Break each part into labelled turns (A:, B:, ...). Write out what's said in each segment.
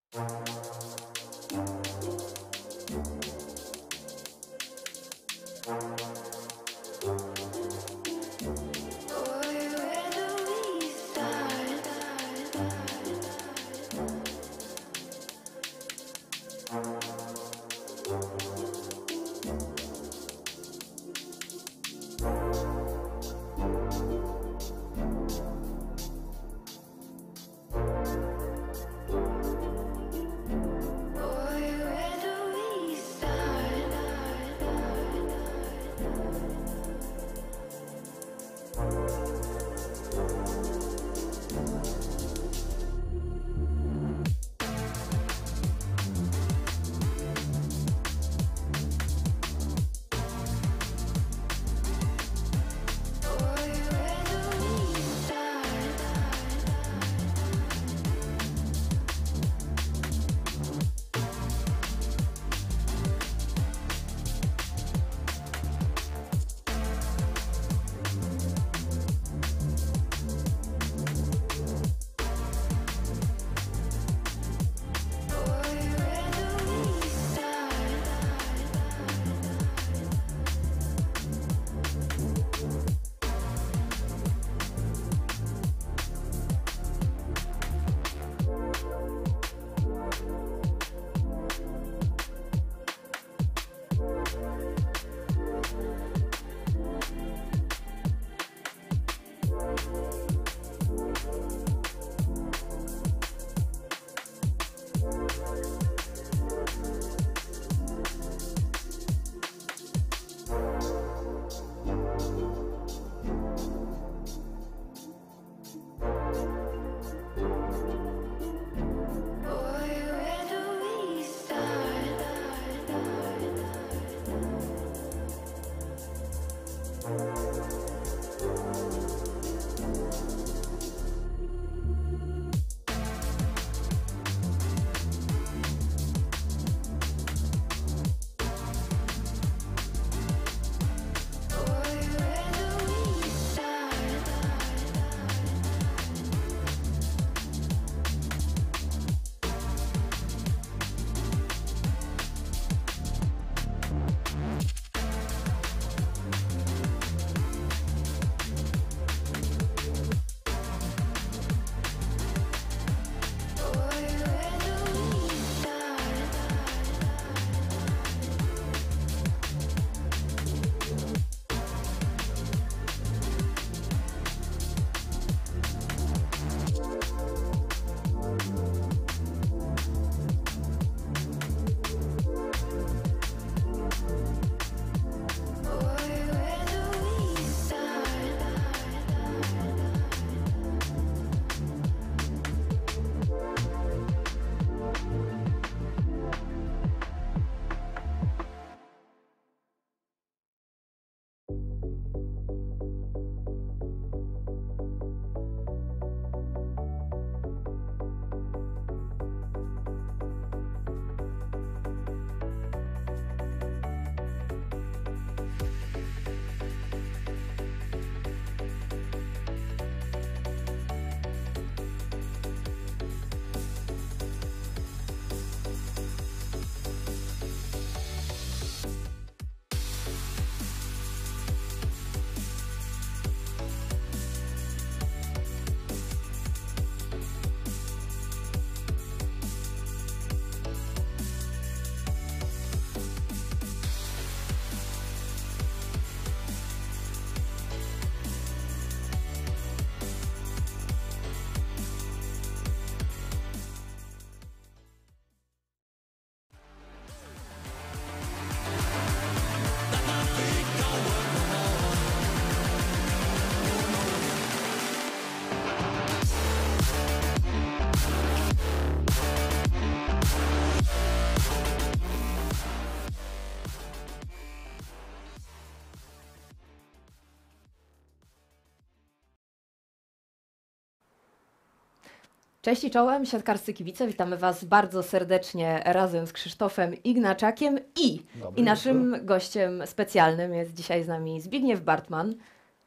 A: Cześć i czołem, siatkarscy kibice, witamy Was bardzo serdecznie razem z Krzysztofem Ignaciakiem i naszym gościem specjalnym jest dzisiaj z nami Zbigniew Bartman.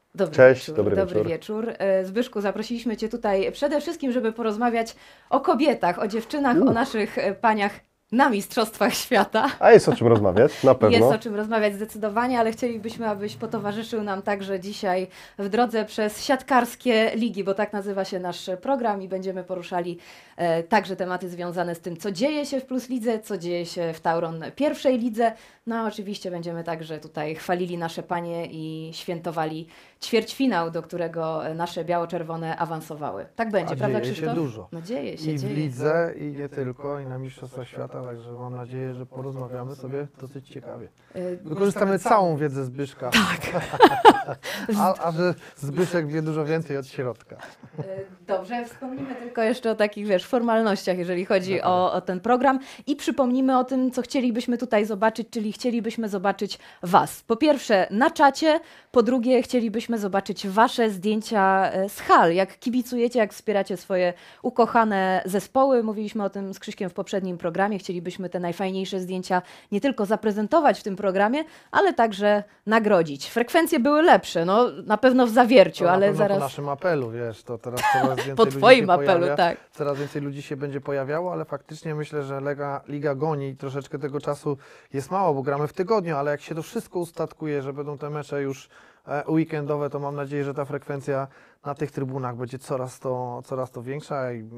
B: Cześć,
A: wieczór,
B: dobry
A: dobry
B: wieczór.
A: wieczór. Zbyszku, zaprosiliśmy Cię tutaj przede wszystkim, żeby porozmawiać o kobietach, o dziewczynach, o naszych paniach na Mistrzostwach Świata.
B: A jest o czym rozmawiać, na
A: Jest
B: pewno.
A: o czym rozmawiać zdecydowanie, ale chcielibyśmy, abyś potowarzyszył nam także dzisiaj w drodze przez siatkarskie ligi, bo tak nazywa się nasz program i będziemy poruszali także tematy związane z tym, co dzieje się w Plus Lidze, co dzieje się w Tauron pierwszej lidze. No a oczywiście będziemy także tutaj chwalili nasze panie i świętowali ćwierćfinał, do którego nasze biało-czerwone awansowały. Tak będzie,
C: A
A: prawda
C: dzieje się
A: Krzysztof?
C: dużo.
A: No dzieje się,
C: I w
A: dzieje.
C: lidze, i nie tylko, i na Mistrzostwach Świata, także mam nadzieję, że porozmawiamy sobie dosyć ciekawie. Wykorzystamy całą wiedzę Zbyszka. Tak. a że Zbyszek wie dużo więcej od środka.
A: Dobrze, wspomnimy tylko jeszcze o takich, formalnościach, jeżeli chodzi o ten program i przypomnimy o tym, co chcielibyśmy tutaj zobaczyć, czyli chcielibyśmy zobaczyć Was. Po pierwsze na czacie, po drugie chcielibyśmy zobaczyć Wasze zdjęcia z hal, jak kibicujecie, jak wspieracie swoje ukochane zespoły. Mówiliśmy o tym z Krzyśkiem w poprzednim programie, chcielibyśmy te najfajniejsze zdjęcia nie tylko zaprezentować w tym programie, ale także nagrodzić. Frekwencje były lepsze, no na pewno w Zawierciu,
C: To na
A: ale
C: pewno
A: zaraz...
C: po naszym apelu, wiesz, to teraz coraz więcej
A: Po
C: ludzi
A: Twoim
C: się
A: apelu,
C: pojawia,
A: tak.
C: Coraz więcej ludzi się będzie pojawiało, ale faktycznie myślę, że Liga goni i troszeczkę tego czasu jest mało, bo gramy w tygodniu, ale jak się to wszystko ustatkuje, że będą te mecze już weekendowe, to mam nadzieję, że ta frekwencja na tych trybunach będzie coraz to większa i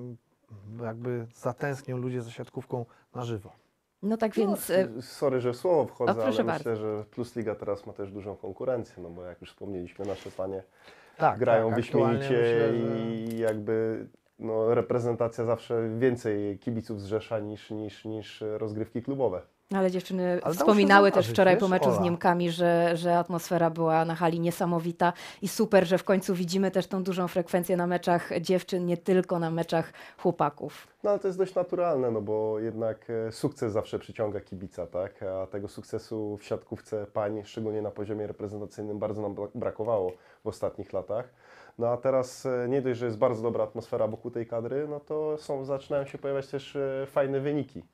C: jakby zatęsknią ludzie za siatkówką na żywo.
A: No tak więc...
B: Sorry, że w słowo wchodzę,
A: proszę
B: ale
A: bardzo.
B: myślę, że Plus Liga teraz ma też dużą konkurencję, no bo jak już wspomnieliśmy, nasze panie
C: Tak,
B: grają
C: tak,
B: wyśmienicie
C: aktualnie myślę, że-
B: i jakby reprezentacja zawsze więcej kibiców zrzesza niż rozgrywki klubowe.
A: Ale dziewczyny
C: Ale dało się
A: wspominały też
C: zauważyć,
A: wczoraj po
C: wiesz,
A: meczu z
C: Ola.
A: Niemkami, że atmosfera była na hali niesamowita i super, że w końcu widzimy też tą dużą frekwencję na meczach dziewczyn, nie tylko na meczach chłopaków.
B: No ale to jest dość naturalne, no bo jednak sukces zawsze przyciąga kibica, tak? A tego sukcesu w siatkówce pań, szczególnie na poziomie reprezentacyjnym, bardzo nam brakowało w ostatnich latach. No a teraz nie dość, że jest bardzo dobra atmosfera wokół tej kadry, no to zaczynają się pojawiać też fajne wyniki.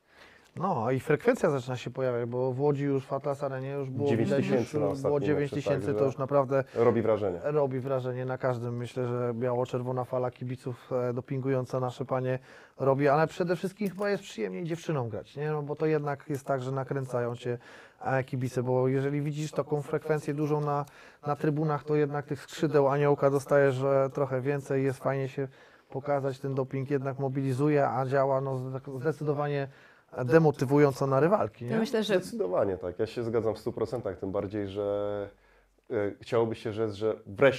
C: No i frekwencja zaczyna się pojawiać, bo w Łodzi już w Atlas Arenie już było
B: 9
C: widać,
B: tysięcy
C: już
B: na ostatnim
C: było 9
B: meczu,
C: tysięcy,
B: także
C: to już naprawdę
B: Robi wrażenie.
C: robi wrażenie na każdym. Myślę, że biało-czerwona fala kibiców dopingująca nasze panie robi, ale przede wszystkim chyba jest przyjemniej dziewczynom grać, nie? No bo to jednak jest tak, że nakręcają cię kibice, bo jeżeli widzisz taką frekwencję dużą na trybunach, to jednak tych skrzydeł aniołka dostajesz trochę więcej, jest fajnie się pokazać, ten doping jednak mobilizuje, a działa zdecydowanie demotywująco na rywalki,
A: Ja
C: nie?
A: myślę, że
B: Zdecydowanie tak. Ja się zgadzam w 100%, tym bardziej, że chciałoby się rzec, że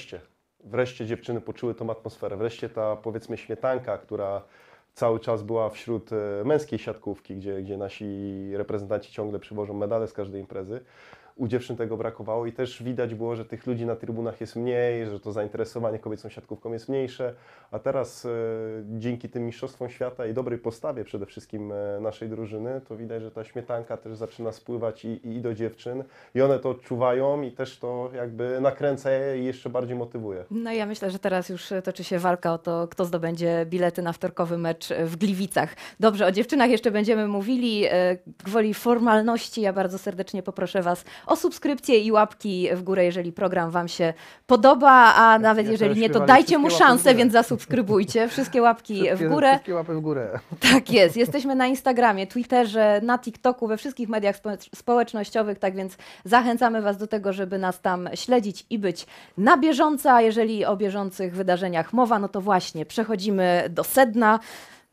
B: wreszcie dziewczyny poczuły tą atmosferę. Wreszcie ta, powiedzmy, śmietanka, która cały czas była wśród męskiej siatkówki, gdzie nasi reprezentanci ciągle przywożą medale z każdej imprezy. U dziewczyn tego brakowało i też widać było, że tych ludzi na trybunach jest mniej, że to zainteresowanie kobiecą siatkówką jest mniejsze, a teraz dzięki tym mistrzostwom świata i dobrej postawie przede wszystkim naszej drużyny, to widać, że ta śmietanka też zaczyna spływać i do dziewczyn i one to odczuwają i też to jakby nakręca je i jeszcze bardziej motywuje.
A: no ja myślę, że teraz już toczy się walka o to, kto zdobędzie bilety na wtorkowy mecz w Gliwicach. Dobrze, o dziewczynach jeszcze będziemy mówili. Gwoli formalności ja bardzo serdecznie poproszę Was o subskrypcję i łapki w górę, jeżeli program Wam się podoba, a nawet
C: jak
A: jeżeli
C: to
A: nie, to
C: śpiewali,
A: dajcie mu
C: wszystkie łapy w
A: szansę,
C: górę.
A: więc zasubskrybujcie. Wszystkie łapki w górę.
C: Wszystkie łapy w górę.
A: Tak jest. Jesteśmy na Instagramie, Twitterze, na TikToku, we wszystkich mediach społecznościowych, tak więc zachęcamy Was do tego, żeby nas tam śledzić i być na bieżąco, a jeżeli o bieżących wydarzeniach mowa, no to właśnie przechodzimy do sedna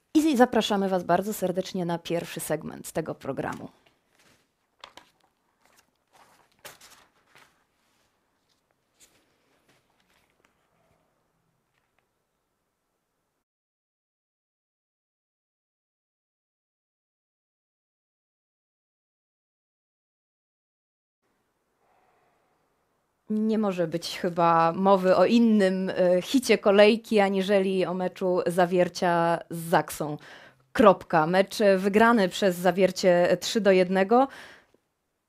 A: i zapraszamy Was bardzo serdecznie na pierwszy segment tego programu. Nie może być chyba mowy o innym hicie kolejki, aniżeli o meczu Zawiercia z Zaksą. Kropka. Mecz wygrany przez Zawiercie 3-1.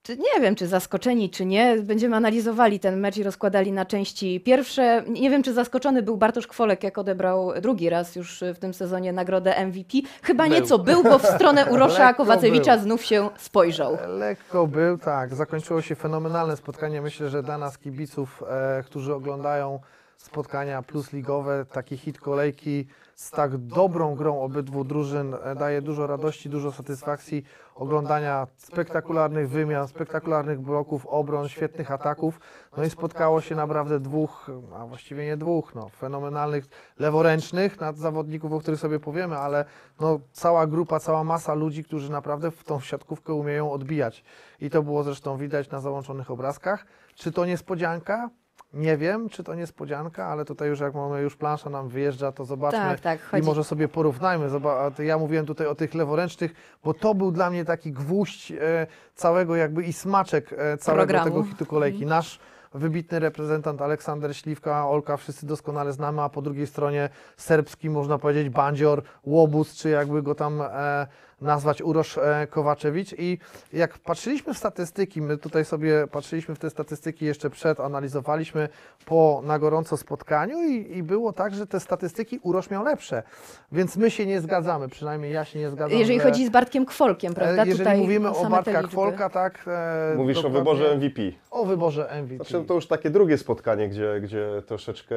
A: Nie wiem, czy zaskoczeni, czy nie. Będziemy analizowali ten mecz i rozkładali na części pierwsze. Nie wiem, czy zaskoczony był Bartosz Kwolek, jak odebrał drugi raz już w tym sezonie nagrodę MVP. Chyba
C: Był.
A: nieco był, bo w stronę Urosza
C: Lekko
A: Kowacewicza
C: był.
A: znów się spojrzał.
C: Lekko był, tak. Zakończyło się fenomenalne spotkanie. Myślę, że dla nas kibiców, którzy oglądają spotkania plus ligowe, taki hit kolejki z tak dobrą grą obydwu drużyn daje dużo radości, dużo satysfakcji oglądania spektakularnych wymian, spektakularnych bloków, obron, świetnych ataków. No i spotkało się naprawdę dwóch, a właściwie nie dwóch, no, fenomenalnych leworęcznych zawodników, o których sobie powiemy, ale no, cała grupa, cała masa ludzi, którzy naprawdę w tą siatkówkę umieją odbijać. I to było zresztą widać na załączonych obrazkach. Czy to niespodzianka? Nie wiem, czy to niespodzianka, ale tutaj już jak mamy, już plansza nam wyjeżdża, to zobaczmy
A: Tak,
C: i
A: chodzi.
C: może sobie porównajmy. Ja mówiłem tutaj o tych leworęcznych, bo to był dla mnie taki gwóźdź całego jakby i smaczek całego
A: Programu.
C: tego hitu kolejki. Nasz wybitny reprezentant Aleksander Śliwka, Olka wszyscy doskonale znamy, a po drugiej stronie serbski, można powiedzieć, bandzior, łobuz, czy jakby go tam nazwać, Uroš Kovačević. I jak patrzyliśmy w statystyki, my tutaj sobie patrzyliśmy w te statystyki jeszcze przed, analizowaliśmy po na gorąco spotkaniu i było tak, że te statystyki Uroš miał lepsze. Więc my się nie zgadzamy, przynajmniej ja się nie zgadzam.
A: Jeżeli
C: że,
A: chodzi z Bartkiem Kwolkiem, prawda?
C: jeżeli
A: Tutaj
C: mówimy
A: same
C: o
A: te
C: Bartka
A: liczby.
C: Kwolka, tak.
B: Mówisz o
C: dokładnie.
B: wyborze MVP.
C: O wyborze MVP.
B: Znaczy, to już takie drugie spotkanie, gdzie troszeczkę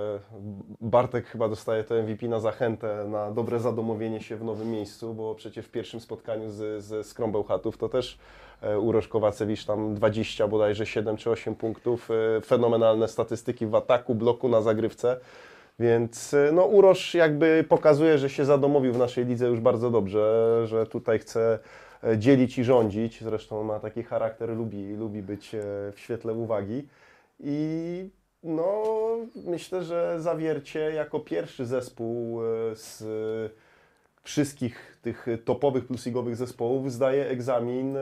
B: Bartek chyba dostaje to MVP na zachętę, na dobre zadomowienie się w nowym miejscu, bo przecież w pierwszym spotkaniu ze Skrą Bełchatów to też Uroš Kovačević tam 20 bodajże 7 czy 8 punktów, fenomenalne statystyki w ataku, bloku na zagrywce, więc no Uroš jakby pokazuje, że się zadomowił w naszej lidze już bardzo dobrze, że tutaj chce dzielić i rządzić, zresztą ma taki charakter, lubi być w świetle uwagi i no myślę, że Zawiercie jako pierwszy zespół z wszystkich tych topowych plusligowych zespołów zdaje egzamin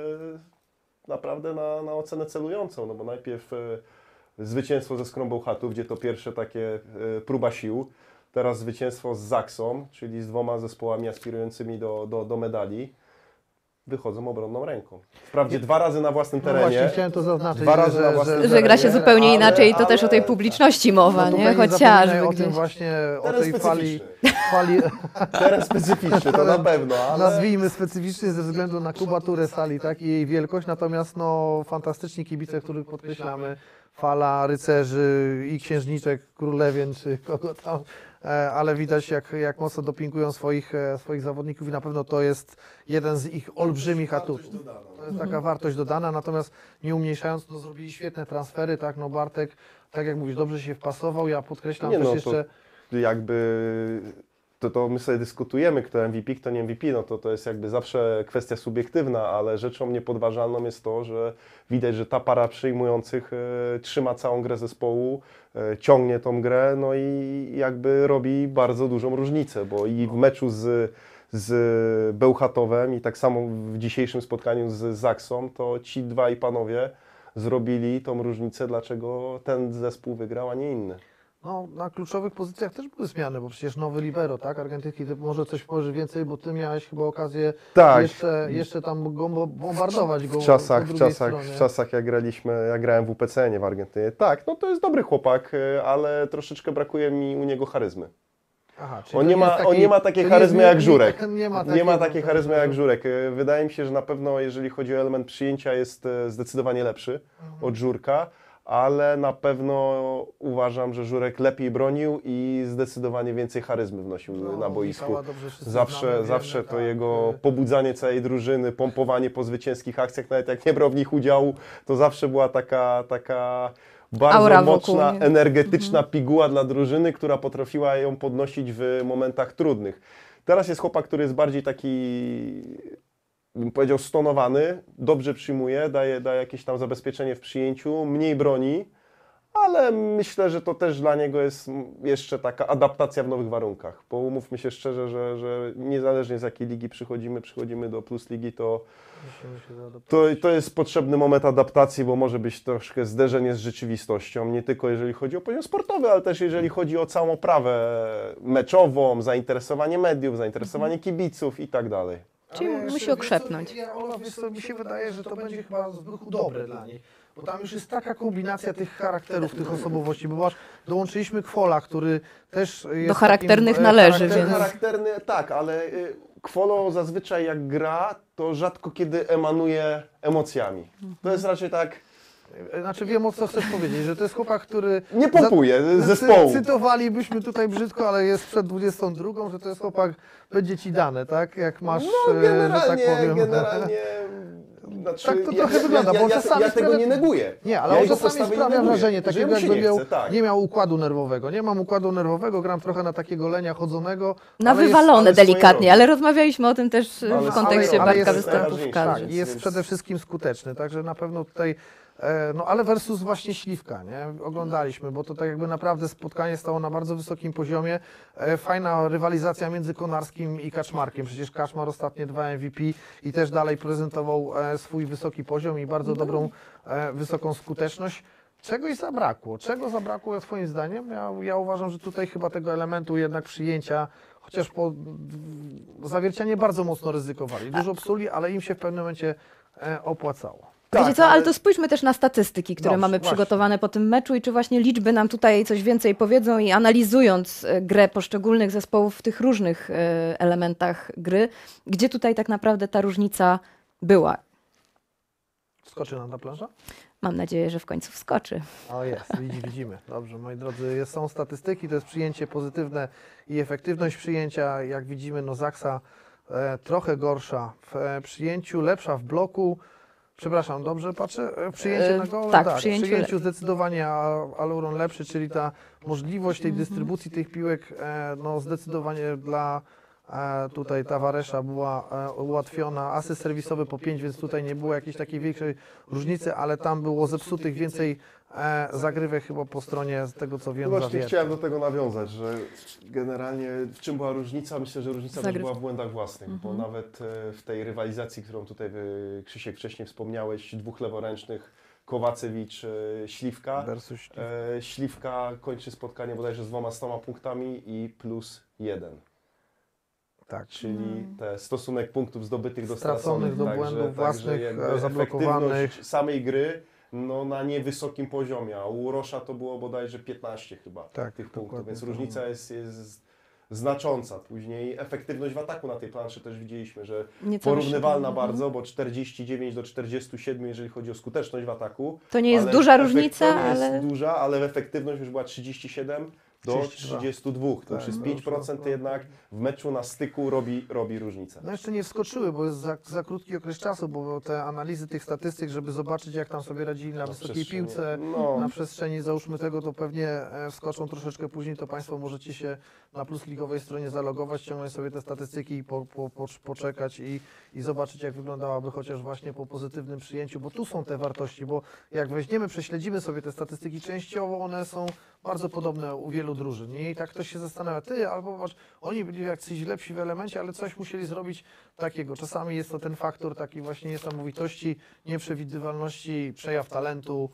B: naprawdę na ocenę celującą, no bo najpierw zwycięstwo ze Skrą Bełchatów, gdzie to pierwsze takie próba sił, teraz zwycięstwo z Zaksą, czyli z dwoma zespołami aspirującymi do medali, wychodzą obronną ręką. Wprawdzie 2 razy na własnym
C: No właśnie,
B: terenie,
C: chciałem to zaznaczyć,
B: 2 razy na własnym
A: Że gra się
B: terenie,
A: zupełnie inaczej i to
B: ale-
A: też o tej publiczności mowa,
C: No tutaj
A: nie?
C: zapominaj
A: Chociażby
C: o
A: gdzieś.
C: tym właśnie, o
B: Teren
C: tej fali,
B: teren specyficzny, to na pewno, ale...
C: nazwijmy specyficzny ze względu na kubaturę sali, tak, i jej wielkość, natomiast no fantastyczni kibice, których podkreślamy, fala rycerzy i księżniczek, królewien, czy kogo tam, ale widać jak mocno dopingują swoich zawodników i na pewno to jest jeden z ich olbrzymich atutów. To jest taka wartość dodana, natomiast nie umniejszając, no zrobili świetne transfery, tak, no Bartek, tak jak mówisz, dobrze się wpasował, ja podkreślam
B: Nie,
C: też
B: no,
C: jeszcze...
B: jakby to my sobie dyskutujemy, kto MVP, kto nie MVP, no to jest jakby zawsze kwestia subiektywna, ale rzeczą niepodważalną jest to, że widać, że ta para przyjmujących trzyma całą grę zespołu, ciągnie tą grę, no i jakby robi bardzo dużą różnicę, bo i w meczu z Bełchatowem i tak samo w dzisiejszym spotkaniu z Zaksą, to ci dwaj panowie zrobili tą różnicę, dlaczego ten zespół wygrał, a nie inny.
C: No, na kluczowych pozycjach też były zmiany, bo przecież nowy libero, tak? Argentyński, ty może coś powiesz więcej, bo ty miałeś chyba okazję
B: Tak.
C: jeszcze tam go bombardować go
B: W czasach,
C: po drugiej stronie.
B: jak grałem w UPCN w Argentynie. Tak, no to jest dobry chłopak, ale troszeczkę brakuje mi u niego charyzmy.
C: Aha, czyli
B: On
C: to
B: nie,
C: jest taki-
B: on nie ma takiej
C: to
B: charyzmy
C: jest-
B: jak Żurek.
C: Nie ma
B: takiej charyzmy jak Żurek. Wydaje mi się, że na pewno jeżeli chodzi o element przyjęcia jest zdecydowanie lepszy od Żurka, ale na pewno uważam, że Żurek lepiej bronił i zdecydowanie więcej charyzmy wnosił
C: No,
B: na boisku.
C: Michała dobrze wszyscy znamy,
B: Zawsze
C: wiemy,
B: to
C: tak.
B: jego pobudzanie całej drużyny, pompowanie po zwycięskich akcjach, nawet jak nie brał w nich udziału, to zawsze była taka bardzo
A: Aura wokół,
B: mocna,
A: nie?
B: energetyczna piguła dla drużyny, która potrafiła ją podnosić w momentach trudnych. Teraz jest chłopak, który jest bardziej taki, bym powiedział, stonowany, dobrze przyjmuje, daje jakieś tam zabezpieczenie w przyjęciu, mniej broni, ale myślę, że to też dla niego jest jeszcze taka adaptacja w nowych warunkach, bo umówmy się szczerze, że niezależnie z jakiej ligi przychodzimy do Plus Ligi,
C: Musimy się zaadaptować.
B: to jest potrzebny moment adaptacji, bo może być troszkę zderzenie z rzeczywistością, nie tylko jeżeli chodzi o poziom sportowy, ale też jeżeli chodzi o całą oprawę meczową, zainteresowanie mediów, zainteresowanie kibiców i tak dalej.
A: Czyli
C: Ale
A: musi
C: wiesz co,
A: okrzepnąć.
C: Ola, wiesz co, mi się wydaje, że to będzie chyba w duchu dobre dla nich. Bo tam już jest taka kombinacja tych charakterów, tych osobowości. Bo masz, dołączyliśmy Kwola, który też jest
A: Do charakternych
C: takim,
A: należy,
C: charakternym-
A: więc-
B: Charakterny, tak, ale Kwolo zazwyczaj jak gra, to rzadko kiedy emanuje emocjami. To jest raczej tak,
C: Znaczy wiem, o co chcesz powiedzieć, że to jest chłopak, który...
B: nie pompuje zespołu.
C: Cytowalibyśmy tutaj brzydko, ale jest przed 22, że to jest chłopak, będzie ci dane, tak? Jak masz,
B: No
C: że tak powiem...
B: generalnie, znaczy,
C: Tak to trochę wygląda, bo on czasami
B: ja tego
C: sprawia-
B: nie neguję.
C: Nie, ale
B: Ja
C: on
B: jego
C: czasami
B: postawy nie
C: sprawia
B: neguję,
C: wrażenie
B: że
C: takiego,
B: mu się
C: jakby
B: nie
C: miał,
B: chce, tak.
C: nie miał układu nerwowego. Nie mam układu nerwowego, gram trochę na takiego lenia chodząnego.
A: Na
C: ale jest-
A: wywalone
B: ale swoje
A: delikatnie,
B: robi.
A: ale rozmawialiśmy o tym też
B: Ale-
A: w kontekście
C: ale
A: Bartka
C: jest-
A: występów w
B: najważniejsze,
A: kadrze.
C: Tak, jest
B: więc-
C: przede wszystkim skuteczny, także na pewno tutaj, no ale versus właśnie Śliwka, nie? Oglądaliśmy, bo to tak jakby naprawdę spotkanie stało na bardzo wysokim poziomie. Fajna rywalizacja między Konarskim i Kaczmarkiem, przecież Kaczmar ostatnie 2 MVP i też dalej prezentował swój wysoki poziom i bardzo dobrą, wysoką skuteczność. Czegoś zabrakło. Czego zabrakło Twoim zdaniem? Ja uważam, że tutaj chyba tego elementu jednak przyjęcia, chociaż zawiercianie bardzo mocno ryzykowali. Dużo psuli, ale im się w pewnym momencie opłacało.
A: Wiecie
B: Tak,
A: co, ale
B: ale-
A: to spójrzmy też na statystyki, które
C: Dobrze,
A: mamy
C: właśnie.
A: przygotowane po tym meczu i czy właśnie liczby nam tutaj coś więcej powiedzą i analizując grę poszczególnych zespołów w tych różnych elementach gry, gdzie tutaj tak naprawdę ta różnica była.
C: Skoczy nam ta plansza?
A: Mam nadzieję, że w końcu wskoczy.
C: O jest, widzimy. Dobrze, moi drodzy, są statystyki, to jest przyjęcie pozytywne i efektywność przyjęcia. Jak widzimy, no Zaksa trochę gorsza w przyjęciu, lepsza w bloku. Przepraszam, dobrze patrzę? Przyjęcie na gole?
A: tak,
C: w
A: przyjęciu
C: przyjęciu zdecydowanie Aluron lepszy, czyli ta możliwość tej dystrybucji tych piłek no zdecydowanie dla tutaj Tavaresza była ułatwiona. Asyst serwisowy po 5, więc tutaj nie było jakiejś takiej większej różnicy, ale tam było zepsutych więcej zagrywek chyba po stronie z tego co wiem
B: No właśnie
C: Zawiercia.
B: chciałem do tego nawiązać, że generalnie w czym była różnica? Myślę, że różnica też
A: Zagrywka.
B: była w błędach własnych, bo nawet w tej rywalizacji, którą tutaj Krzysiek wcześniej wspomniałeś, dwóch leworęcznych, Kowacewicz, Śliwka.
C: Versus
B: Śliwka kończy spotkanie bodajże z 200 punktami i +1.
C: tak.
B: Czyli te stosunek punktów zdobytych do
C: Straconych, do błędów własnych,
B: jakby
C: zablokowanych.
B: efektywność samej gry no, na niewysokim poziomie, a u Rosza to było bodajże 15 chyba
C: Tak,
B: tych punktów,
C: dokładnie
B: więc
C: tak.
B: różnica jest znacząca. Później efektywność w ataku na tej planszy też widzieliśmy, że
A: Nieco
B: porównywalna
A: wyższa.
B: bardzo, bo 49 do 47, jeżeli chodzi o skuteczność w ataku.
A: To nie jest
B: ale
A: duża
B: efekt-
A: różnica,
B: to nie
A: ale...
B: jest duża, ale efektywność już była 37 do
C: 32.
B: 32. To już
C: Tak,
B: jest
C: no,
B: 5%
C: no.
B: jednak w meczu na styku robi różnicę.
C: No jeszcze nie wskoczyły, bo jest za krótki okres czasu, bo te analizy tych statystyk, żeby zobaczyć jak tam sobie radzili na wysokiej
B: przestrzeni.
C: piłce,
B: No.
C: na przestrzeni załóżmy tego, to pewnie wskoczą troszeczkę później, to Państwo możecie się na Plus Ligowej stronie zalogować, ściągnąć sobie te statystyki i poczekać i zobaczyć jak wyglądałaby chociaż właśnie po pozytywnym przyjęciu, bo tu są te wartości, bo jak weźmiemy, prześledzimy sobie te statystyki częściowo, one są bardzo podobne u wielu drużyn. Nie? I tak ktoś się zastanawia, ty, albo popatrz, oni byli jacyś lepsi w elemencie, ale coś musieli zrobić takiego. Czasami jest to ten faktor takiej właśnie niesamowitości, nieprzewidywalności, przejaw talentu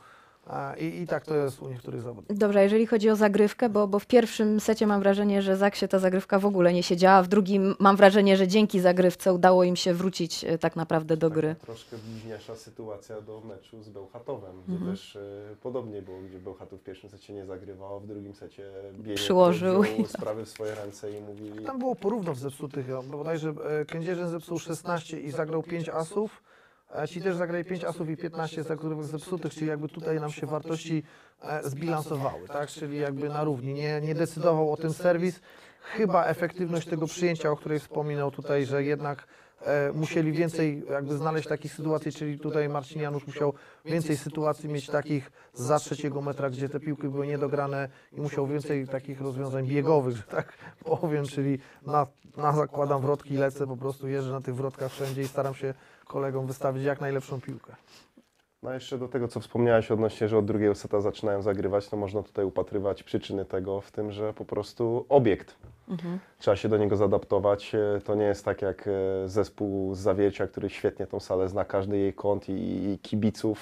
C: i tak to jest u niektórych zawodników.
A: Dobrze, a jeżeli chodzi o zagrywkę, bo w pierwszym secie mam wrażenie, że Zaksie ta zagrywka w ogóle nie siedziała, w drugim mam wrażenie, że dzięki zagrywce udało im się wrócić tak naprawdę do gry.
B: Taka troszkę bliźniasza sytuacja do meczu z Bełchatowem, gdzie też podobnie było, gdzie Bełchatów w pierwszym secie nie zagrywał, a w drugim secie Bieniek
A: Przyłożył
B: wziął
A: i-
B: sprawy w swoje ręce i mówili...
C: Tam było porówno w zepsutych, bo bodajże Kędzierzyn zepsuł 16 i zagrał 5 asów. Ci też zagrali 5 asów i 15 zagrywek zepsutych, czyli jakby tutaj nam się wartości zbilansowały, tak? Czyli jakby na równi. Nie decydował o tym serwis. Chyba efektywność tego przyjęcia, o której wspominał tutaj, że jednak musieli więcej jakby znaleźć takich sytuacji, czyli tutaj Marcin Janusz musiał więcej sytuacji mieć takich za 3 metra, gdzie te piłki były niedograne i musiał więcej takich rozwiązań biegowych, że tak powiem, czyli na zakładam wrotki i lecę, po prostu jeżdżę na tych wrotkach wszędzie i staram się kolegom wystawić jak najlepszą piłkę.
B: No jeszcze do tego, co wspomniałeś odnośnie, że od drugiego seta zaczynają zagrywać, to można tutaj upatrywać przyczyny tego w tym, że po prostu obiekt. Trzeba się do niego zaadaptować. To nie jest tak jak zespół z Zawiercia, który świetnie tą salę zna, każdy jej kąt i kibiców,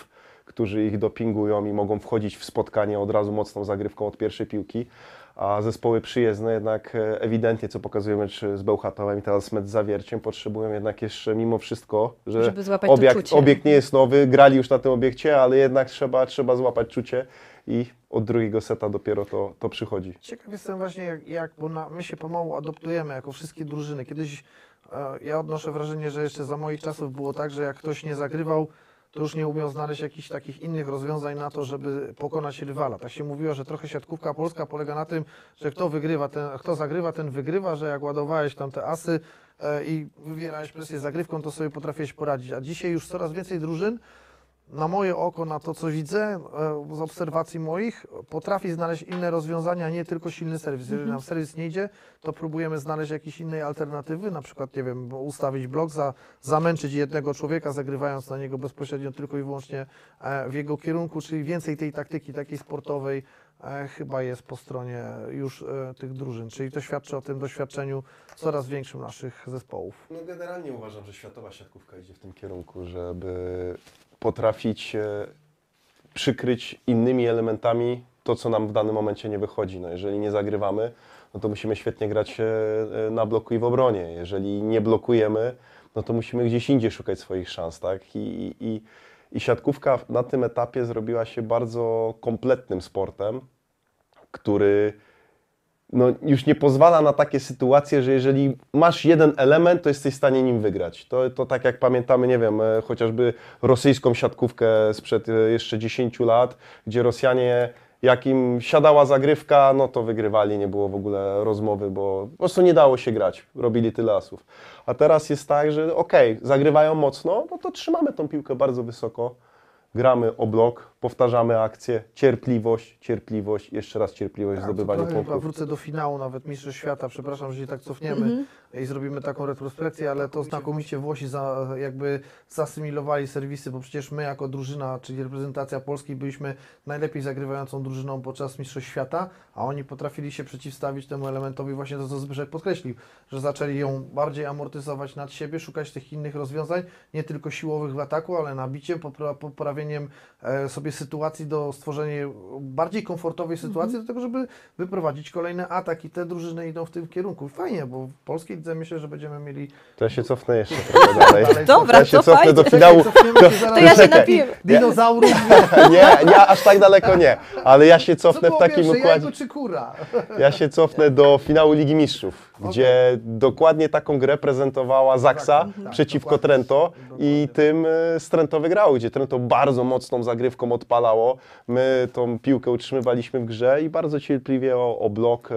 B: którzy ich dopingują i mogą wchodzić w spotkanie od razu mocną zagrywką od pierwszej piłki. A zespoły przyjezdne jednak ewidentnie, co pokazuje mecz z Bełchatowem i teraz mecz z Zawierciem, potrzebują jednak jeszcze mimo wszystko, że
A: Żeby złapać to czucie.
B: obiekt nie jest nowy, grali już na tym obiekcie, ale jednak trzeba złapać czucie i od drugiego seta dopiero to przychodzi.
C: Ciekaw jestem właśnie bo my się pomału adoptujemy jako wszystkie drużyny. Kiedyś ja odnoszę wrażenie, że jeszcze za moich czasów było tak, że jak ktoś nie zagrywał, to już nie umiał znaleźć jakichś takich innych rozwiązań na to, żeby pokonać rywala. Tak się mówiło, że trochę siatkówka polska polega na tym, że kto zagrywa, ten wygrywa, że jak ładowałeś tam te asy i wywierałeś presję zagrywką, to sobie potrafiłeś poradzić. A dzisiaj już coraz więcej drużyn, na moje oko, na to co widzę z obserwacji moich, potrafi znaleźć inne rozwiązania, nie tylko silny serwis. Jeżeli nam serwis nie idzie, to próbujemy znaleźć jakieś innej alternatywy, na przykład, nie wiem, ustawić blok, zamęczyć jednego człowieka, zagrywając na niego bezpośrednio tylko i wyłącznie w jego kierunku, czyli więcej tej taktyki takiej sportowej chyba jest po stronie już tych drużyn, czyli to świadczy o tym doświadczeniu coraz większym naszych zespołów.
B: No generalnie uważam, że światowa siatkówka idzie w tym kierunku, żeby potrafić przykryć innymi elementami to, co nam w danym momencie nie wychodzi. No, jeżeli nie zagrywamy, no to musimy świetnie grać na bloku i w obronie. Jeżeli nie blokujemy, no to musimy gdzieś indziej szukać swoich szans, tak? I siatkówka na tym etapie zrobiła się bardzo kompletnym sportem, który no, już nie pozwala na takie sytuacje, że jeżeli masz jeden element, to jesteś w stanie nim wygrać. To tak jak pamiętamy, nie wiem, chociażby rosyjską siatkówkę sprzed jeszcze 10 lat, gdzie Rosjanie, jak im siadała zagrywka, no to wygrywali, nie było w ogóle rozmowy, bo po prostu nie dało się grać, robili tyle asów. A teraz jest tak, że okej, zagrywają mocno, no to trzymamy tą piłkę bardzo wysoko, gramy o blok, powtarzamy akcję, cierpliwość, jeszcze raz cierpliwość w zdobywaniu
C: Chyba
B: punktów.
C: wrócę do finału nawet Mistrzostw Świata, przepraszam, że się tak cofniemy i zrobimy taką retrospekcję, ale to znakomicie Włosi jakby zasymilowali serwisy, bo przecież my jako drużyna, czyli reprezentacja Polski byliśmy najlepiej zagrywającą drużyną podczas Mistrzostw Świata, a oni potrafili się przeciwstawić temu elementowi właśnie to, co Zbyszek podkreślił, że zaczęli ją bardziej amortyzować nad siebie, szukać tych innych rozwiązań, nie tylko siłowych w ataku, ale nabiciem, poprawieniem sobie sytuacji do stworzenia bardziej komfortowej sytuacji do tego, żeby wyprowadzić kolejny atak i te drużyny idą w tym kierunku. Fajnie, bo w polskiej lidze myślę, że będziemy mieli...
B: To ja się cofnę jeszcze trochę dalej.
A: Dobra,
B: Ja się
A: to
B: cofnę
A: fajnie.
B: do finału.
A: To ja się napiję.
C: Dinozaurów.
B: Nie, aż tak daleko nie. Ale ja się
C: Co
B: cofnę w
C: było
B: takim
C: pierwsze,
B: układzie.
C: jajko czy kura?
B: Ja się cofnę do finału Ligi Mistrzów, gdzie dokładnie taką grę prezentowała Zaksa
C: Tak,
B: przeciwko
C: dokładnie.
B: Trento i
C: Dokładnie.
B: tym z Trento wygrało, gdzie Trento bardzo mocną zagrywką odpalało. My tą piłkę utrzymywaliśmy w grze i bardzo cierpliwie o blok,